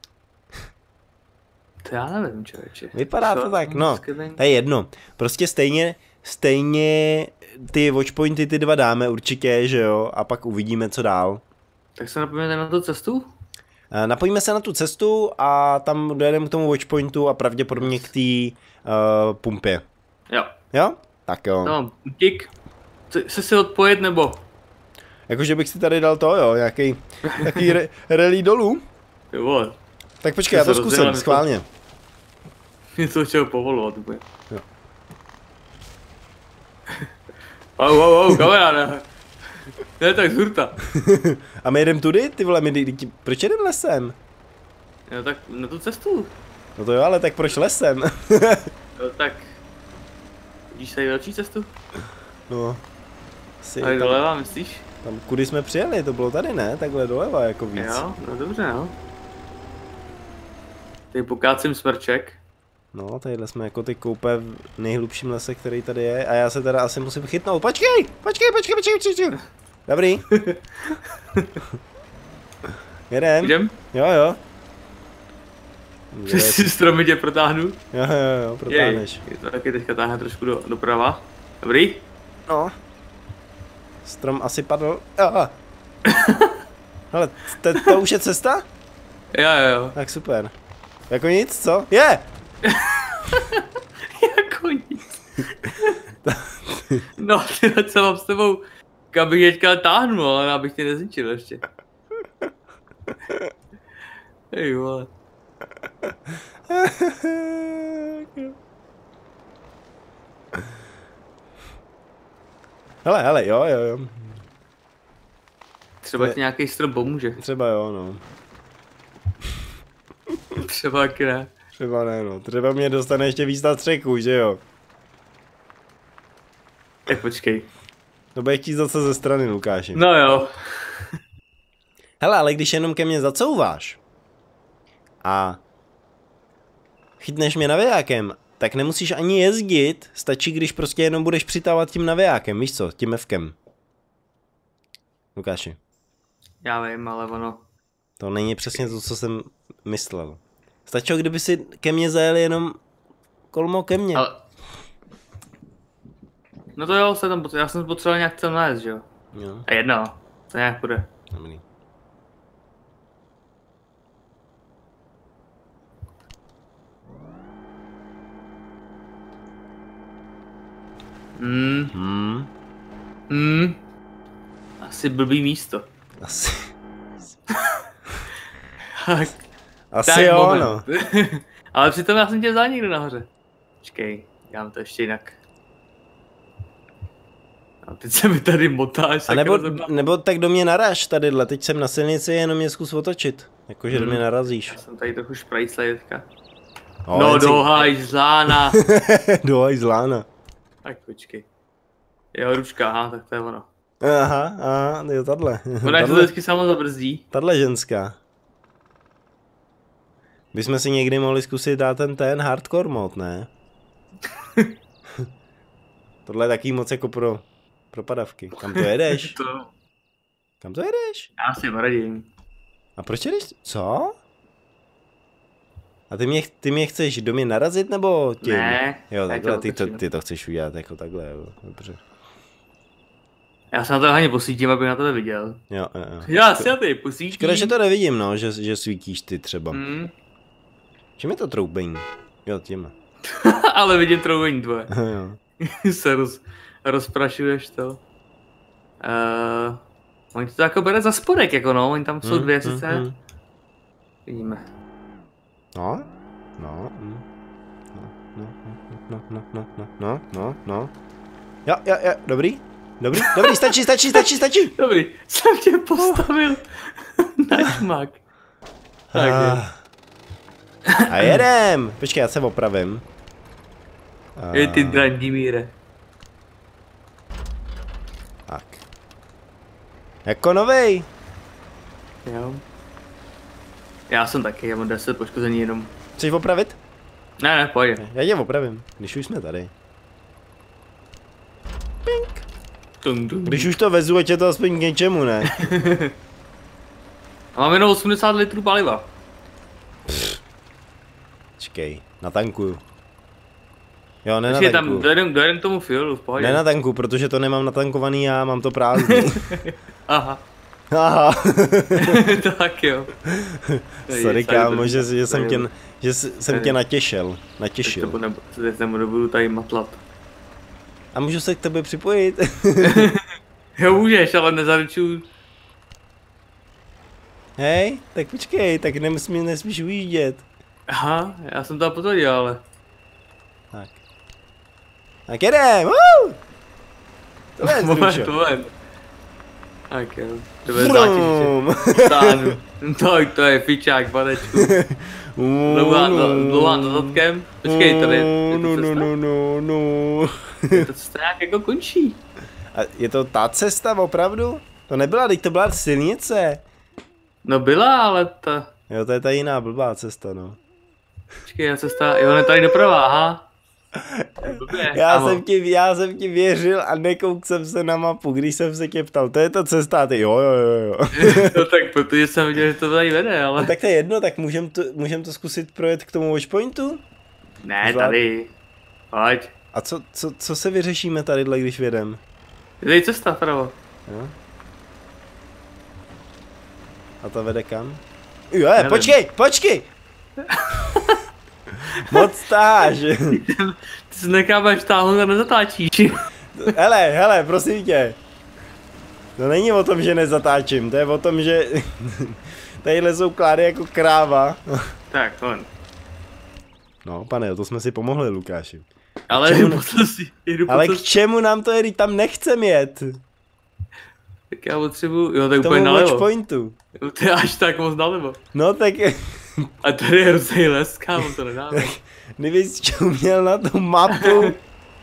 To já nevím, člověče. Vypadá Co? to tak, no, Skvělý. to je jedno. Prostě stejně, stejně ty watchpointy ty dva dáme určitě, že jo, a pak uvidíme, co dál. Tak se napomeňte na tu cestu? Eh, Napojíme se na tu cestu a tam dojedeme k tomu watchpointu a pravděpodobně k té uh, pumpě. Jo. Jo? Tak jo. No, tik. Chci si odpojit nebo? Jakože bych si tady dal to, jo, nějaký takový re- rally dolů. Jo, vole. Tak počkej, já to se zkusím, rozdělám, schválně. Něco čeho povolovat úplně. Jo. Au, au, au, kamaráde. To je tak z hurta. A my jedeme tudy, ty vole, my, ty- ty- proč jedeme lesem? No tak na tu cestu. No to jo, ale tak proč lesem? No tak. Vidíš tady další cestu? No. Asi Tady tam, doleva, myslíš? tam, kudy jsme přijeli, to bylo tady, ne? Takhle doleva, jako víc. Jo, no dobře, no. Tady pokácím smrček. No, tadyhle jsme jako ty koupe v nejhlubším lese, který tady je. A já se teda asi musím chytnout. Počkej, počkej, počkej, počkej, počkej. Dobrý. Jedem. Jdem? Jo, jo. Přes si stromy tě protáhnu. Jo, jo, jo, protáhneš. Jej, to taky teďka táhne trošku do, doprava. Dobrý? No. Strom asi padl. Ah. Ale to, to už je cesta? Jo, jo. Tak super. Jako nic, co? Je! Jako nic. No, tyhle, co mám s tebou, kam bych teďka táhnu, ale abych tě nezničil ještě. Hej, vole. Hele, hele, jo, jo, jo. Třeba ti nějaký strom pomůže. Třeba jo, no. Třeba taky ne. Třeba ne, no. Třeba mě dostane ještě víc na střechu, že jo? Tak počkej. To bude chtít zase ze strany, Lukáši. No jo. Hele, ale když jenom ke mně zacouváš a chytneš mě navijákem, tak nemusíš ani jezdit, stačí, když prostě jenom budeš přitávat tím navijákem, víš co, tím Fkem. Lukáši. Já vím, ale ono. To není přesně to, co jsem myslel. Stačilo, kdyby si ke mně zajeli jenom kolmo ke mně. Ale... No to jo, se tam potřeba, já jsem potřeboval nějak tam najít, že jo? Jo. A jedno, to nějak bude. Dobrý. Hmm. Hmm. Hmm. Asi blbý místo. Asi. Tak. Asi Tak, jo, moment. no. Ale přitom já jsem tě vzal někde nahoře. Počkej, dělám to ještě jinak. A teď se mi tady motáš. A nebo, nebo tak do mě naráž tadyhle, teď jsem na silnici, jenom mě zkus otočit. Jakože hmm. do mě narazíš. Já jsem tady trochu šprajclej teďka. O, No si... dohaj zlána. Dohaj zlána. Tak počkej. Jo, ručka, aha, tak to je ono. Aha, aha, jo, tadle. Ona je to vždycky samo zabrzdí. Tadle ženská. Bychom si někdy mohli zkusit dát ten ten hardcore mod, ne? Tohle je taky moc jako pro, pro padavky. Kam to jedeš? To... Kam to jedeš? Já si radím. A proč jedeš? Co? A ty mě, ty mě chceš do mě narazit, nebo tím? Ne. Jo, takhle, ty to, ty to chceš udělat jako takhle, jo, dobře. Já se na to hlavně posvítím, abych na tebe viděl. Jo, jo, jo. Já si na to posvítím. Škoda, že to nevidím, no, že, že svítíš ty třeba. Hmm. Čím je to troubení? Jo, tím. Ale vidím troubení tvoje. Jo. Se roz, rozprašuješ to. Uh, oni to jako bere za spodek, jako no, oni tam jsou Hmm, dvě hmm, sice. hmm. Vidíme. No, no, mm. no, no, no, no, no, no, no, no. Jo, jo, jo, dobrý, dobrý, dobrý, stačí, stačí, stačí, stačí. Dobrý, jsem tě postavil na šmak. Tak je. A jedem. Počkej, já se opravím. A... Je ty Drandimíre. Tak. Jako novej. Jo. Já jsem taky, já mám deset poškození jenom. Chceš opravit? Ne, ne, pojď. Já tě opravím, když už jsme tady. Pink. Tung, tung. Když už to vezu, ať je to aspoň k něčemu, ne? A mám jenom osmdesát litrů paliva. Počkej, natankuju. Jo, ne Počkej, natankuju. tam dojedem, dojedem k tomu fuelu, v pohodě. Ne natankuju, protože to nemám natankovaný já, mám to prázdný. Aha. Aha. Tak jo. Sorry kámo, že, že jsem tě, že jsem tě natěšil, natěšil. Teď se nebudu tady matlat. A můžu se k tebe připojit? Jo, můžeš, ale nezaručuju. Hej, tak počkej, tak nemusí, nesmíš ujíždět. Aha, já jsem to potvrdil, ale. Tak. Tak jedem, uh! To je Moment, zrušo. moment. Tak jo, to bude zátěžiště. Stánu. To, to je fičák, panečku. Dlouhá, dlouhá nad zadkem. Počkej, tady je no, to no, cesta. no, no, no. To cesta nějak jako končí. A je to ta cesta opravdu? To nebyla, teď to byla silnice. No byla, ale ta... Jo, to je ta jiná blbá cesta, no. Počkej, já cesta, jo, ne tady doprava, aha. Blbě, Já kámo. jsem, ti, já jsem ti věřil a nekouk jsem se na mapu, když jsem se tě ptal, to je ta cesta, ty jo, jo, jo, jo. No tak, protože jsem viděl, že to tady vede, ale... No, tak to je jedno, tak můžem to, můžem to zkusit projet k tomu watchpointu? Ne, Zvlád... tady. Pojď. A co, co, co se vyřešíme tadyhle, když vědem? Je tady cesta, pravo. Jo? A to vede kam? Jo, je, počkej, počkej! Moc táž. Ty se necháváš táhnout a nezatáčíš. Hele, hele, prosím tě. To není o tom, že nezatáčím, to je o tom, že tadyhle jsou klády jako kráva. Tak, on. No, pane, to jsme si pomohli, Lukáši. Ale jdu po cestě, jdu po Ale cestě. k čemu nám to je, tam nechcem jet? Tak já potřebuji, jo, tak K tomu úplně nalevo. watchpointu. Jo, to je až tak moc nalevo. No tak, A tady je hrozný les, kámo, to nedáme. kdybys měl na tu mapu,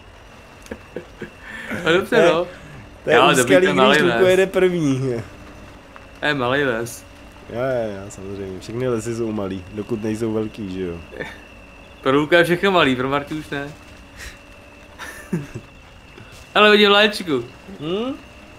A dobře, no. to je Jo, úskalý, dobrý, to je malý když Luku les. jede první. To je malý les. Jo, jo, jo, samozřejmě, všechny lesy jsou malý, dokud nejsou velký, že jo. Pro Luka je všechno malý, pro Marty už ne. Ale vidím léčku. Hm?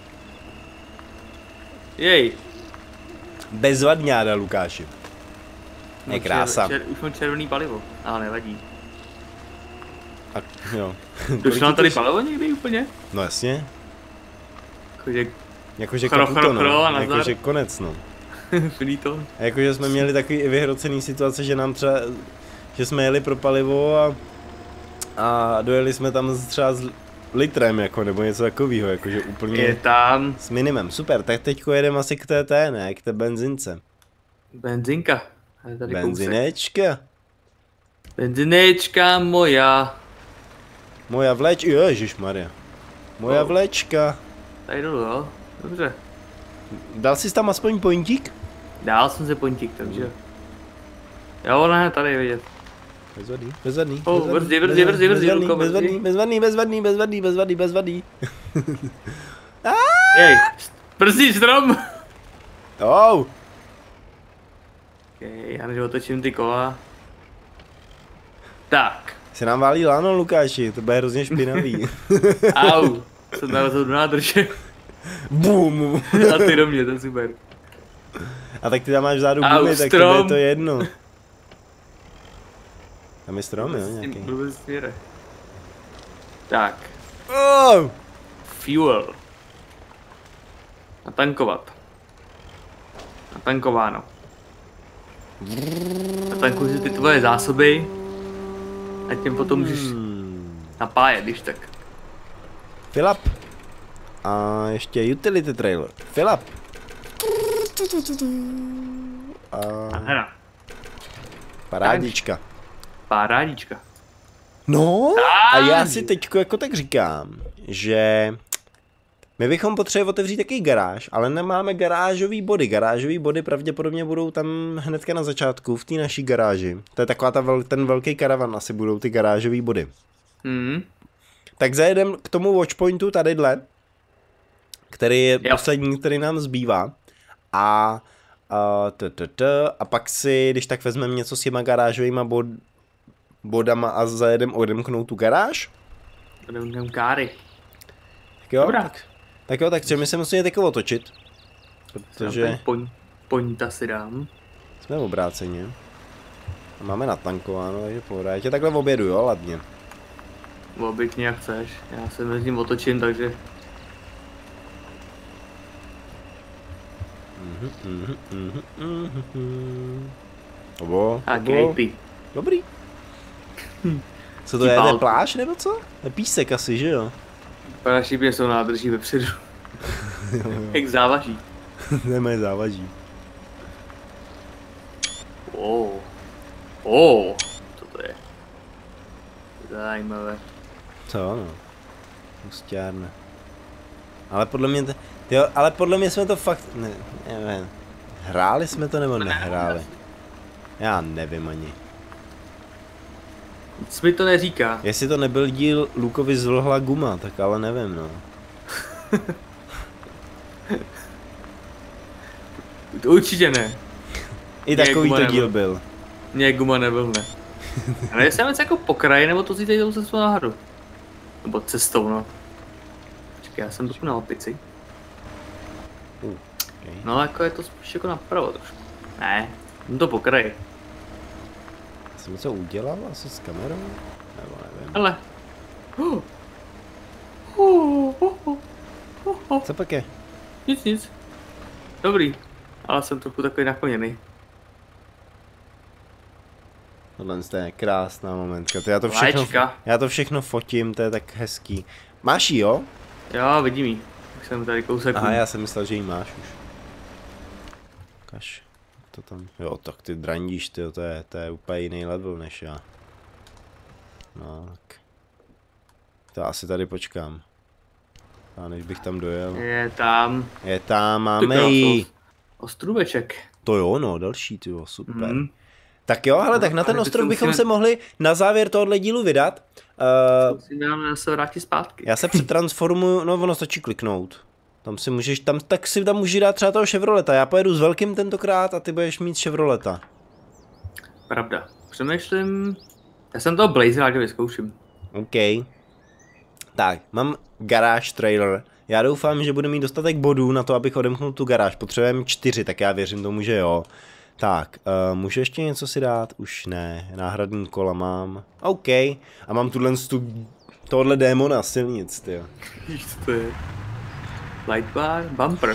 Jej. Bezvadňáda, Lukáši. Je Mám krása. Čer, čer, už mám červený palivo, ale nevadí. A, jo. Došlo nám tady palivo někdy úplně? No jasně, Jakože jakože Chro, kaputo, chro, chro, no. a nazdar. Jakože konec, no. finito. A jakože jsme měli takový i vyhrocený situace, že nám třeba, že jsme jeli pro palivo a, a dojeli jsme tam s- třeba s litrem, jako, nebo něco takového, jakože úplně Je tam s minimem. Super, tak teďko jedeme asi k té té, ne, k té benzince. benzinka. Je tady kousek. Benzinečka. Benzinečka moja. Moja vleč, ježišmarja. Moja Oh. vlečka. Tady dolů, jo? Dobře. Dal jsi tam aspoň pointík? Dál jsem se pontík, takže. Jo, ona je tady vidět. Bezvadný, bezvadný. Oh, bezvadný, brzdi, brzdi, brzdi, brzdi, bezvadný, Luko, brzdi. bezvadný, bezvadný, bezvadný, bezvadný, bezvadný, bezvadný. Jej, brzdí strom! Oh, Okay, já než otočím ty kola. Tak. se nám válí lano, Lukáši, to bude hrozně špinavý. Au. Jsem narazil do nádrže. Bum. A ty do mě, to je super. A tak ty tam máš vzadu Au, gumy, tak to strom. je to jedno. Tam je strom, jo, S tím nějaký. blbě směre. Tak. Oh. Fuel. Natankovat. Natankováno. Natankuj si ty tvoje zásoby. A tím potom můžeš Hmm. napájet, když tak. Fill up. A ještě utility trailer. Fill up. A Aha. parádička. Párádička. No, a já Tak. si teďko jako tak říkám, že my bychom potřebovali otevřít takový garáž, ale nemáme garážový body. Garážový body pravděpodobně budou tam hnedka na začátku, v té naší garáži. To je taková ta vel, ten velký karavan, asi budou ty garážový body. Mhm. Tak zajedem k tomu watchpointu tadyhle, který je Jo. poslední, který nám zbývá. A, a, t, t, t, a pak si, když tak vezmeme něco s těma garážovýma bod, bodama a zajedem odemknout tu garáž. Tady mám káry. Tak jo, Dobrá. tak, tak jo, tak my se musíme teď otočit. Protože Poň, poňta si dám. jsme obráceně. A máme natankováno, takže pohoda. Já tě takhle v obědu, jo, ladně. Obětně jak chceš. Já se mezi ním otočím, takže. Mhm, mhm, mhm, mhm, mhm. Obo, Tak obo. jej ty. Dobrý. Co to je, to je Pálku. pláž nebo co? To je písek asi, že jo? Paraší mě jsou nádrží vepředu. Jak závaží. Nemají závaží. Oh. Oh. Co to je? Zajímavé. Co no? Hustárna. Ale podle mě, to, jo, ale podle mě jsme to fakt, ne, nevím. Hráli jsme to nebo nehráli? Já nevím ani. Nic mi to neříká. Jestli to nebyl díl Lukovi zvlhla guma, tak ale nevím no. To určitě ne. I Ne, takový guma to nebyl. díl byl. Mě guma nebyl, ne. Ale jestli jsem jako po kraji, nebo to si tady tou cestou nahoru. Nebo cestou, no. Počkej, já jsem trošku na opici. Uh, okay. No jako je to spíš jako napravo trošku. Ne, jsem to po kraji. Jsem něco udělal asi s kamerou? Nebo nevím. Ale. Oh. Oh, oh, oh, oh, oh. Co pak je? Nic, nic. Dobrý. Ale jsem trochu takový nakloněný. Tohle je krásná momentka, to já to všechno, Lajčka. já to všechno fotím, to je tak hezký. Máš jí, jo? Jo, vidím jí. Už jsem tady kousek. Aha, já jsem myslel, že ji máš už. Kaž, to tam, jo, tak ty drandíš, ty, to je, to je úplně jiný level než já. No, tak. To asi tady počkám. A než bych tam dojel. Je tam. Je tam, máme jí. Ostrůveček. To jo, no, další, ty jo, super. Mm. Tak jo, hele, tak na ten ostrov bychom se mohli na závěr tohohle dílu vydat. Uh, Musíme se vrátit zpátky. já se přetransformuju, no ono stačí kliknout. Tam si můžeš, tam, tak si tam můžeš dát třeba toho Chevroleta. Já pojedu s velkým tentokrát a ty budeš mít Chevroleta. Pravda. Přemýšlím, já jsem toho Blazera, že vyzkouším. OK. Tak, mám garáž trailer. Já doufám, že budu mít dostatek bodů na to, abych odemknul tu garáž. Potřebujeme čtyři, tak já věřím tomu, že jo. Tak, uh, můžu ještě něco si dát? Už ne, náhradní kola mám. OK. A mám tuhle tu, tohle démona silnic, tyjo. Víš, co to je? Light bar, bumper.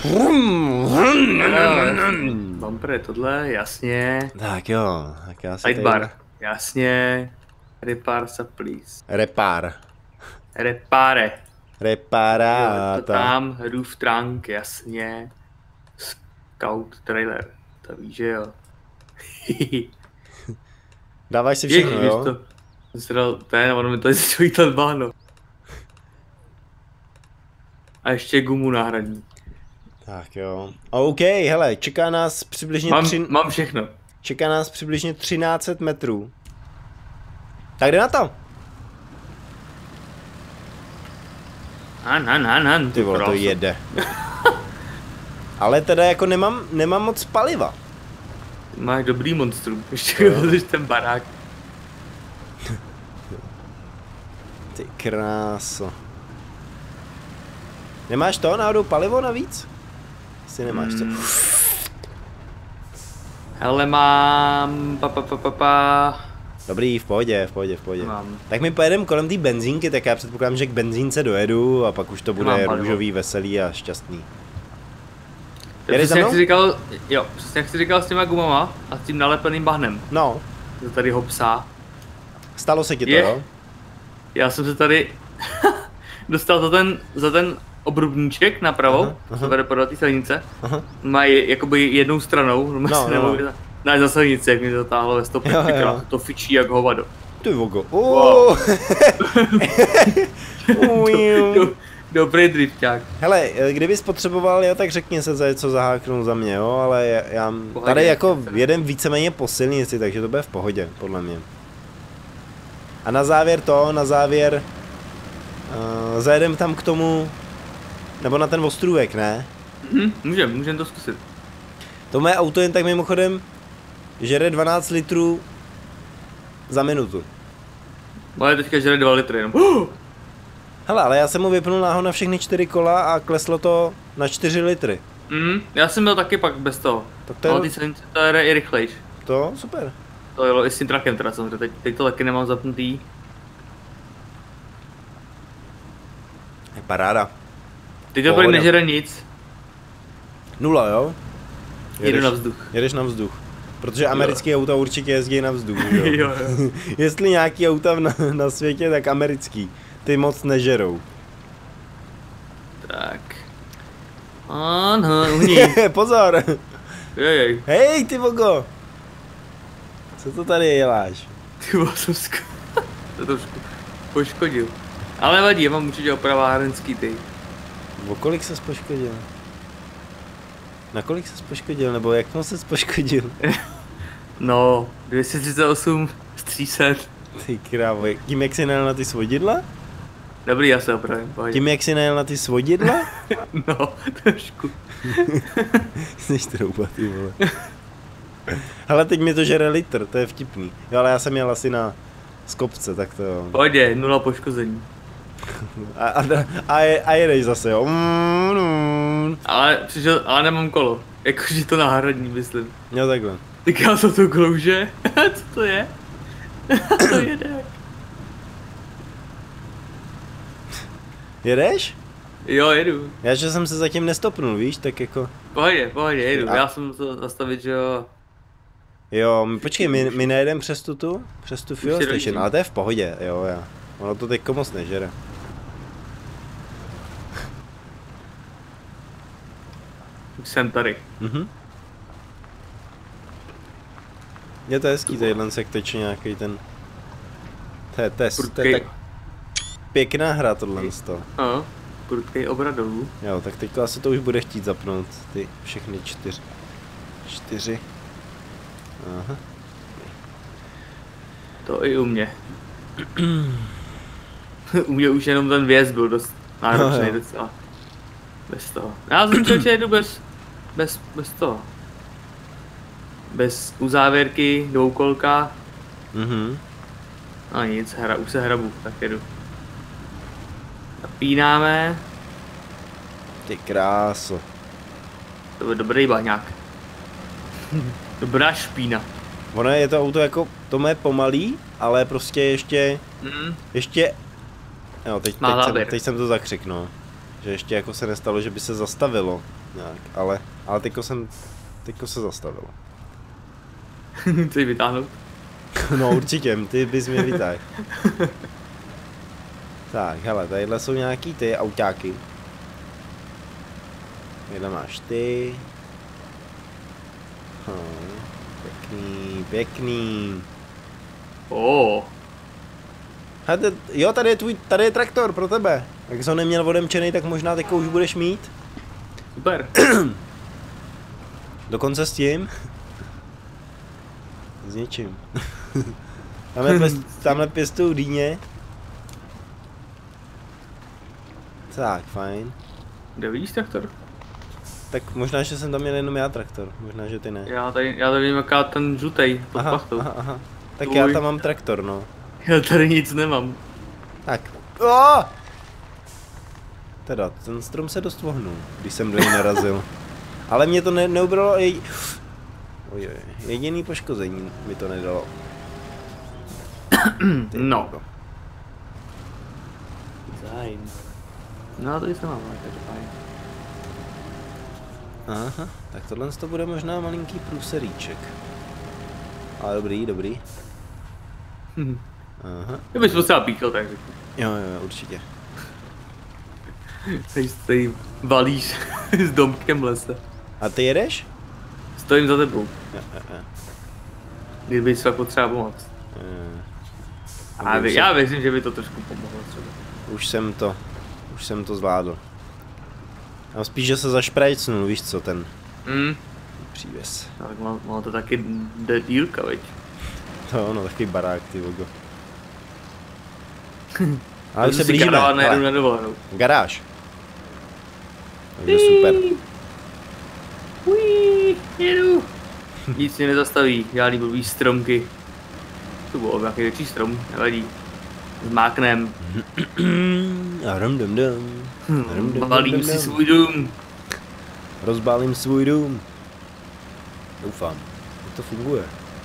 Bumper je tohle, jasně. Tak jo, tak já si Light tady... bar, jasně. Repar please. Repár. Repare. Reparáta. Jo, to tam, roof trunk, jasně. Scout trailer, to víš, že jo. Dáváš si všechno, Ježiš, jo? to, zral, ten, ono mi to je začal báno. A ještě gumu náhradní. Tak jo. OK, hele, čeká nás přibližně Mám, tři... mám všechno. Čeká nás přibližně třináct set metrů. Tak jde na to. Han, han, han, han, Ty vole, to jede. Ale teda jako nemám, nemám moc paliva. Máš dobrý monstrum, ještě vezeš ten barák. Ty kráso. Nemáš to náhodou palivo navíc? Asi nemáš co. Hmm. Hele, mám pa, pa, pa, pa, pa. Dobrý, v pohodě, v pohodě, v pohodě. Mám. Tak my pojedeme kolem té benzínky, tak já předpokládám, že k benzínce dojedu a pak už to bude růžový, veselý a šťastný. Jedeš za Přesně mnou? jak jsi říkal, jo, přesně jak jsi říkal s těma gumama a s tím nalepeným bahnem. No, To tady ho psá. stalo se ti to, Je. jo? Já jsem se tady dostal za ten, za ten obrubníček napravo, Aha, aha. co vede podle té silnice. Aha. Má je, jakoby jednou stranou, no, No, no, no. no. Ne, za silnici, jak mi to táhlo ve stopě, Jo, jo. tykrát, to fičí jak hovado. Ty vogo. Wow. Wow. Do, dobrý drifták. Hele, kdybys potřeboval, jo, tak řekni se za něco zaháknout za mě, jo, ale já, já Pohodě. tady jako jedem víceméně po silnici, takže to bude v pohodě, podle mě. A na závěr to, na závěr, uh, zajedem tam k tomu, nebo na ten ostrůvek, ne? Hm, můžem, můžem to zkusit. To mé auto jen tak mimochodem žere dvanáct litrů za minutu. Moje teďka žere dva litry jenom. Oh! Hele, ale já jsem mu vypnul náho na všechny čtyři kola a kleslo to na čtyři litry. Mm, já jsem byl taky pak bez toho. Tak to je- Ale ty silnice to jede i rychlejš. To super. To jelo i s tím trakem teda samozřejmě, teď, teď to taky nemám zapnutý. Je paráda. Teď to Pohoda. prý nežere nic, Nula, jo? jede na vzduch. Jedeš na vzduch. Protože americký auta určitě jezdí na vzduch, jo? Jo, jo. Jestli nějaký auta na, na světě, tak americký. Ty moc nežerou. Tak. Ano, uhní. Pozor! Jejej. Hej, ty vogo! Co to tady děláš? Ty vole, jsem sk... to trošku poškodil. Ale nevadí, já mám určitě opravárenský ty. O kolik ses poškodil? Na kolik ses poškodil, nebo jak moc ses poškodil? No, dvě stě třicet osm z tří set. Ty krávo, tím jak jsi najel na ty svodidla? Dobrý, já se opravím, pohodě. Tím jak jsi najel na ty svodidla? No, trošku. Jsi trouba, ty vole. Hele, teď mi to žere litr, to je vtipný. Jo, ale já jsem jel asi na z kopce, tak to jo. Pohodě, nula poškození. A, a, a, je, a jedeš zase, jo. Mm, mm. Ale přišel, ale nemám kolo. Jakože to náhradní, myslím. Jo, takhle. Týká se to klouže? Co to je? To jede jak. Jedeš? Jo, jedu. Já, že jsem se zatím nestopnul, víš, tak jako... Pohodě, pohodě, jedu. A- Já jsem to zastavit, že jo. Jo, my, počkej, my, my nejedeme přes tu tu, přes tu fuel si station, dojíždím. ale to je v pohodě, jo, já. Ono to teďko moc nežere. Už jsem tady. Mhm. Je to hezký, tadyhle jak teče nějaký ten... To je, to je, to je Prudkej, tak pěkná hra tohle z toho. no, prudkej obrat dolů. Jo, tak teďko asi to už bude chtít zapnout, ty všechny čtyři. Čtyři. Aha. To i u mě. U mě už jenom ten vjezd byl dost náročný No, jo. docela. Bez toho. Já jsem čel, že jedu bez, bez, bez toho. Bez uzávěrky, dvoukolka. Mhm. No nic, hra, už se hrabu, tak jedu. Napínáme. Ty kráso. To byl dobrý baňák. Dobrá špína. Ono je to auto jako, to je pomalý, ale prostě ještě, Mm. ještě, jo, teď, Má teď, jsem, záběr. teď jsem to zakřiknul, že ještě jako se nestalo, že by se zastavilo nějak, ale, ale teďko jsem, teďko se zastavilo. Chci vytáhnout. No určitě, ty bys mě vytáhl. Tak, hele, tadyhle jsou nějaký ty autáky. Tadyhle máš ty. Hm, pěkný, pěkný. Oh. Hele, jo, tady je tvůj, tady je traktor pro tebe. Jak jsi ho neměl odemčený, tak možná teďko už budeš mít. Super. Dokonce s tím. S něčím. Tamhle, pěst, tamhle pěstují dýně. Tak, fajn. Kde vidíš traktor? Tak možná, že jsem tam měl jenom já traktor, možná, že ty ne. Já tady, já tady vidím jaká ten žlutej pod Aha, plachtou. aha, aha. Tak Tvůj. já tam mám traktor, no. Já tady nic nemám. Tak. Oh! Teda, ten strom se dost vohnul, když jsem do něj narazil. Ale mě to ne, neubralo jej... Ojoj, jediný poškození mi to nedalo. Ty No. pigo. Zájem. No to jsem mám, takže fajn. Aha, tak tohle to bude možná malinký průseríček. Ale dobrý, dobrý. Hm. Aha. Kdybych potřeba píkl, tak řeknu. Jo, jo, jo, určitě. Tady, tady valíš s domkem v lese. A ty jedeš? Stojím za tebou, Jo, jo, jo. kdybych fakt potřeba pomoct. Jo. A vy, já věřím, že by to trošku pomohlo třeba. Už jsem to, už jsem to zvládl. A spíš, že se zašprajcnul, víš co, ten Hm. přívěs. Tak má, má to taky jde dílka, veď. To ono, takový barák, ty vogo. Ale už Takže se si blížíme. karaván nejedu Hele, na dovolenou. garáž. Takže super. Uí, jedu. Nic mě nezastaví, žádný blbý stromky. To bylo nějaký větší strom, nevadí. Zmáknem. A rum dum dum. Rum dum Balím dum si dum. svůj dům. Rozbálím svůj dům. Doufám, že to funguje.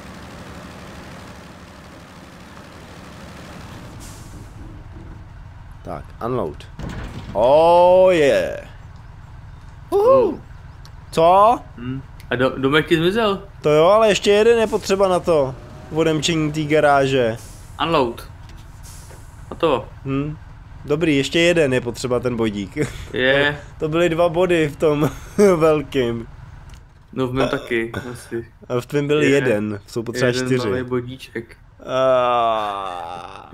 Tak, unload. Oh yeah. Uhu. Co? Hm. A do, domek ti zmizel? To jo, ale ještě jeden je potřeba na to. Odemčení té garáže. Unload. A to Hm. Dobrý, ještě jeden je potřeba ten bodík. je, To byly dva body v tom velkým. no v mém taky, asi. A v tvém byl Je. jeden, jsou potřeba Jeden malý čtyři. bodíček. Ah.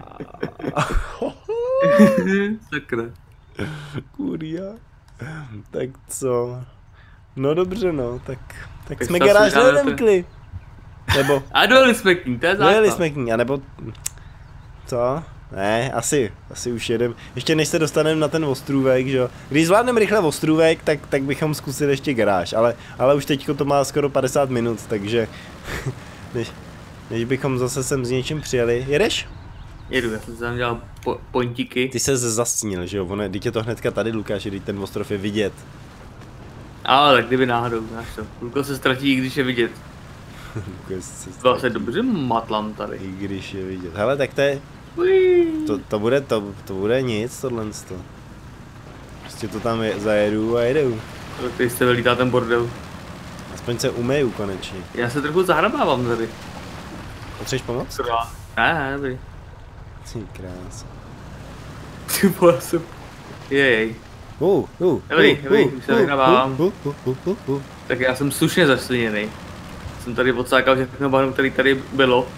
Sakra. Kurja. Tak co? No dobře no, tak, tak, Tak jsme se garáž asi dáme neodemkli. Nebo, A dojeli jsme k ní, to je dojeli základ. jsme k ní, anebo, co? Ne, asi, asi už jedem. Ještě než se dostaneme na ten ostrůvek, že jo. Když zvládneme rychle ostrůvek, tak, tak bychom zkusili ještě garáž, ale, ale už teďko to má skoro padesát minut, takže než, než bychom zase sem s něčím přijeli. Jedeš? Jedu, já jsem si tam dělal po, pointíky. Ty se zasnil, že jo, ono, teď je to hnedka tady, Lukáš, když ten ostrov je vidět. Ale tak kdyby náhodou, znáš to. Luko se ztratí, i když je vidět. Lukáš se Byla se dobře matlam tady. I když je vidět. Hele, tak to je, Uí. to, to bude, to, to bude nic, tohle to. Prostě to tam je, zajedu a jedu. Když jste vylítá ten bordel. Aspoň se umeju konečně. Já se trochu zahrabávám tady. Potřebuješ pomoct? Ne, ne, dobrý. Ty krás. Ty vole, jsem... Jej. Uh, uh, Dobrý, uh, dobrý, uh, už se uh, vyhrabávám. uh, uh, uh, uh, uh. Tak já jsem slušně zasliněný. Jsem tady odsákal všechno bahno, který tady bylo.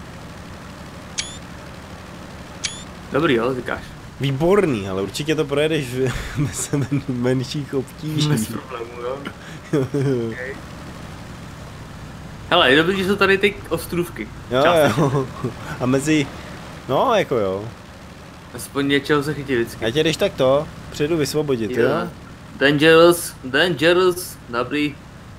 Dobrý, jo, říkáš. Výborný, ale určitě to projedeš bez menších obtíží. Bez problémů, jo. Okay. Hele, je dobrý, že jsou tady ty ostrůvky. Jo, jo. A mezi... No, jako jo. Aspoň něčeho se chytí vždycky. Já tě když tak to, přijdu vysvobodit, jo? jo? Dangerous, dangerous, dobrý.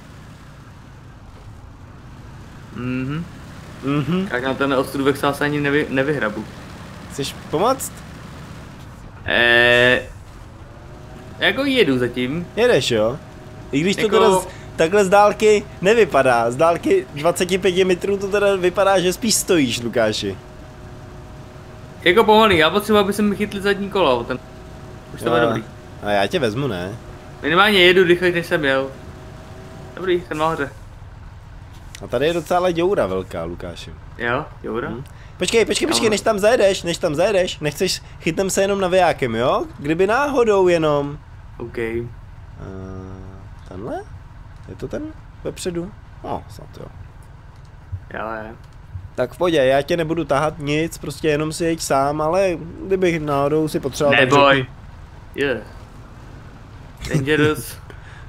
Mhm. Mhm. Jak na ten ostrůvek se asi ani nevy, nevyhrabu. Chceš pomoct? Eee... Jako jedu zatím. Jedeš, jo? I když to Jako- teda z, takhle z dálky nevypadá. Z dálky dvacet pět metrů to teda vypadá, že spíš stojíš, Lukáši. Jako pomalý, já potřebuji, aby se mi chytli zadní kolo, ten... Už to bude dobrý. A já tě vezmu, ne? Minimálně jedu rychleji, než jsem jel. Dobrý, jsem nahoře. A tady je docela děura velká, Lukáši. Jo, Joura? Hm. Počkej, počkej, počkej, než tam zajedeš, než tam zajedeš, nechceš, chytnem se jenom navijákem, jo? Kdyby náhodou jenom. OK. Uh, tenhle? Je to ten vepředu? No, snad jo. Jo, je. Tak v pohodě, já tě nebudu tahat nic, prostě jenom si jeď sám, ale kdybych náhodou si potřeboval... tak Neboj. řeknu. Je. Dangerous.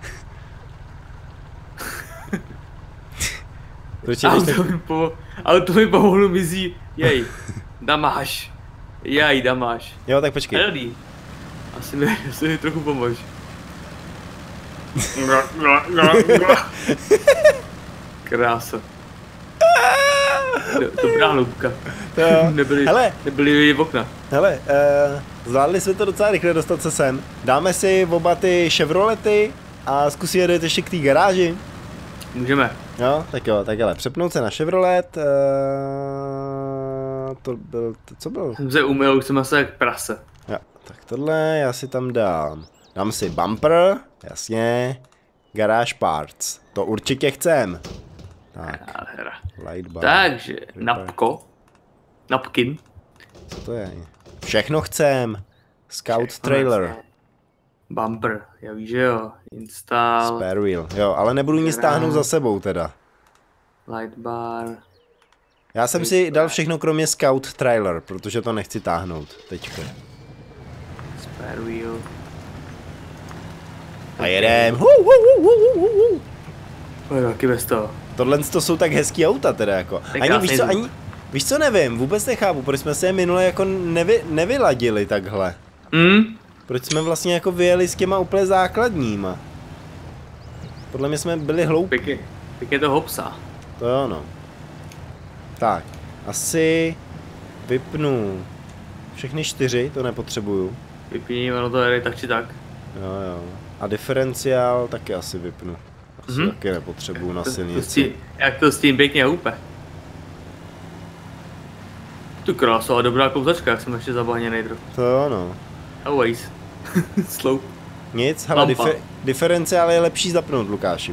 Proč jdeš tak... Auto mi, po... Auto mi pomalu mizí. Jej. Damáš. Jej, damáš. Jo, tak počkej. Dobrý. Asi mi, asi mi trochu pomož. Krása. Do, dobrá loupka. To jo. Nebyly, Hele. nebyly vidět v okna. Hele, uh, zvládli jsme to docela rychle dostat se sem. Dáme si oba ty Chevrolety a zkusíme dojet ještě k té garáži. Můžeme. Jo, tak jo, tak hele, přepnout se na Chevrolet. Uh, to byl, to, co byl? Jsem se umyl, už jsem asi jak prase. Jo, tak tohle já si tam dám. Dám si bumper, jasně. Garage parts, to určitě chcem. Tak, Nádhera. light bar. Takže, repair. napko. Napkin. Co to je? Všechno chcem. Scout Všechno trailer. jasně. Bumper, já víš, že jo. Install. Spare wheel, jo, ale nebudu nic Garage. stáhnout za sebou teda. Light bar. Já jsem si dal všechno kromě Scout trailer, protože to nechci táhnout teďka. Spare wheel. A jedem. Hu, hu, hu, hu, hu, hu. To je taky bez toho. Tohle to jsou tak hezký auta teda jako. Tak Ani víš co, zvuk. ani, víš co nevím, vůbec nechápu, proč jsme se je minule jako nevy, nevyladili takhle. Hmm? Proč jsme vlastně jako vyjeli s těma úplně základníma. Podle mě jsme byli hloupí. Pěkně, pěkně to hopsa. To jo no. Tak, asi vypnu všechny čtyři, to nepotřebuju. Vypíním, ono to jede tak či tak. Jo jo. A diferenciál taky asi vypnu. Asi Mhm. taky nepotřebuju na To, to s silnici. tím, jak to s tím pěkně houpe. Tu krásu, a dobrá kouzačka, jak jsem ještě zabáněnej trochu. To jo no. Always. Slow. Nic, hele, Lampa. difer, diferenciál je lepší zapnout, Lukáši.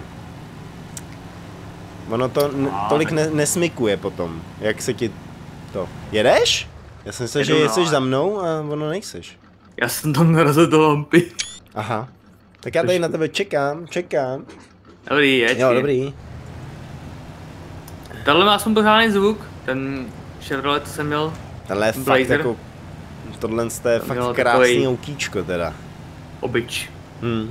Ono to n- A, tolik tak- ne, nesmykuje potom, jak se ti to... Jedeš? Já jsem myslel, že Jedu, no, jsi ale- za mnou a ono nejseš. Já jsem tam narazil do lampy. Aha. Tak já tady na tebe čekám, čekám. Dobrý, jeď. Jo, dobrý. Tohle má aspoň pořádný zvuk. Ten Chevrolet jsem měl. Tenhle je fakt Blazer. jako... Tohle je To fakt mělo krásný takovej- autíčko teda. Obyč. Hm.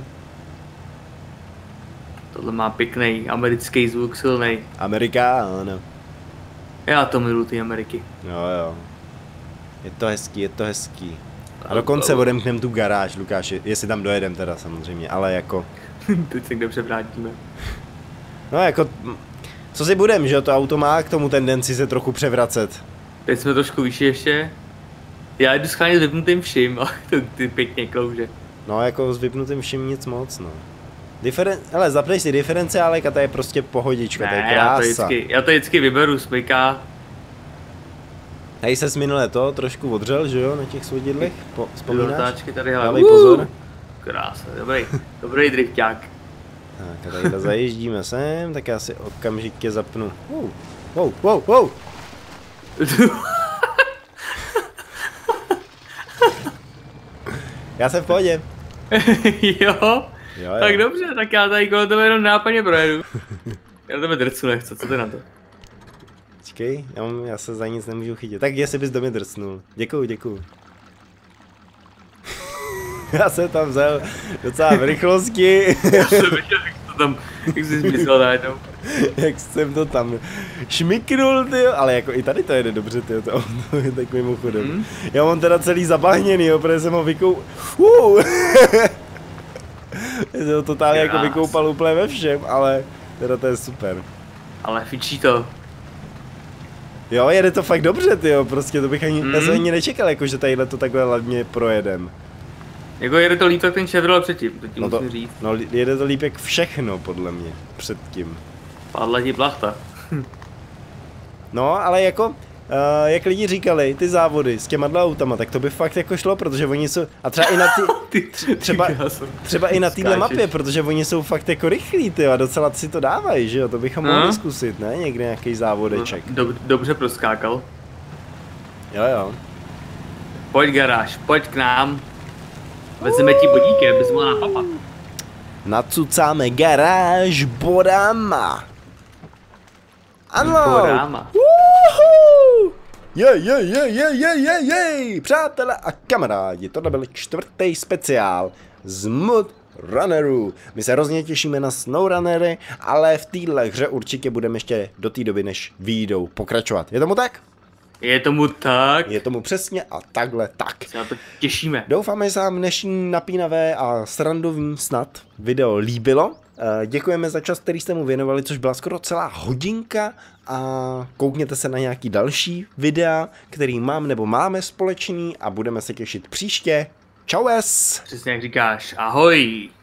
Tohle má pěkný americký zvuk, silný. Amerika, ano. Já to miluji, ty Ameriky. Jo, jo. Je to hezký, je to hezký. A dokonce odemknem tu garáž, Lukáši, jestli tam dojedem teda samozřejmě, ale jako... Teď se kde převrátíme. No jako... Co si budem, že to auto má k tomu tendenci se trochu převracet. Teď jsme trošku vyšší ještě. Já jdu schválně s vypnutým vším, ale to ty pěkně klouže. No jako s vypnutým vším nic moc, no. Diferen... Hele, zapneš si diferenciálek a to je prostě pohodička, to je Ne, já to, krása. vždycky, já to vždycky vyberu, smyká. Hej, ses minule to trošku odřel, že jo, na těch svodidlech? Po, vzpomínáš? Pilotáčky tady, hele. Dávej Uh, pozor. Krása, dobrý, dobrý drifťák. Tak a tady zajíždíme sem, tak já si okamžitě zapnu. Wow, wow, wow, wow. Já jsem v pohodě. jo? Jo, jo. Tak dobře, tak já tady kolem tebe jenom nápadně projedu. Já na tebe drcu nechci, co ty na to? Počkej, já, mám, já se za nic nemůžu chytit. Tak jestli bys do mě drcnul. Děkuju, děkuju. Já jsem tam vzal docela v rychlosti. Já jsem viděl, jak to tam, jak jsi zmizel najednou. Jak jsem to tam šmiknul, tyjo, ale jako i tady to jede dobře, tyjo, to auto je tak mimochodem. Mm. Já mám teda celý zabahněný, jo, protože jsem ho vykou... Uh. Já jsem ho totálně jako vykoupal úplně ve všem, ale teda to je super. Ale fičí to. Jo, jede to fakt dobře, tyjo, prostě to bych ani, mm. já jsem ani nečekal, jako, že tadyhle to takhle ladně projedem. Jako jede to líp jak ten Chevrolet předtím, to tím no to, musím říct. No jede to líp jak všechno, podle mě, předtím. Padla ti plachta. No, ale jako, uh, jak lidi říkali, ty závody s těma autama, tak to by fakt jako šlo, protože oni jsou, a třeba i na ty, třeba, třeba i na téhle mapě, protože oni jsou fakt jako rychlí, ty a docela si to dávají, že jo, to bychom mohli zkusit, ne, někde nějaký závodeček. Dob, dobře proskákal. Jo, jo. Pojď garáž, pojď k nám. Vezmeme ti bodíky, abys mohla napapat. Nacucáme garáž bodama. Ano! Bodama. Je, je, je, je, je, je, je, přátelé a kamarádi, tohle byl čtvrtý speciál z Mud Runnerů. My se hrozně těšíme na SnowRunnery, ale v téhle hře určitě budeme ještě do té doby, než vyjdou, pokračovat. Je tomu tak? Je tomu tak. Je tomu přesně a takhle tak. Se na to těšíme. Doufáme, že se vám dnešní napínavé a srandovní snad video líbilo. Děkujeme za čas, který jste mu věnovali, což byla skoro celá hodinka a koukněte se na nějaký další videa, který mám nebo máme společný a budeme se těšit příště. Čau es! Přesně jak říkáš, ahoj!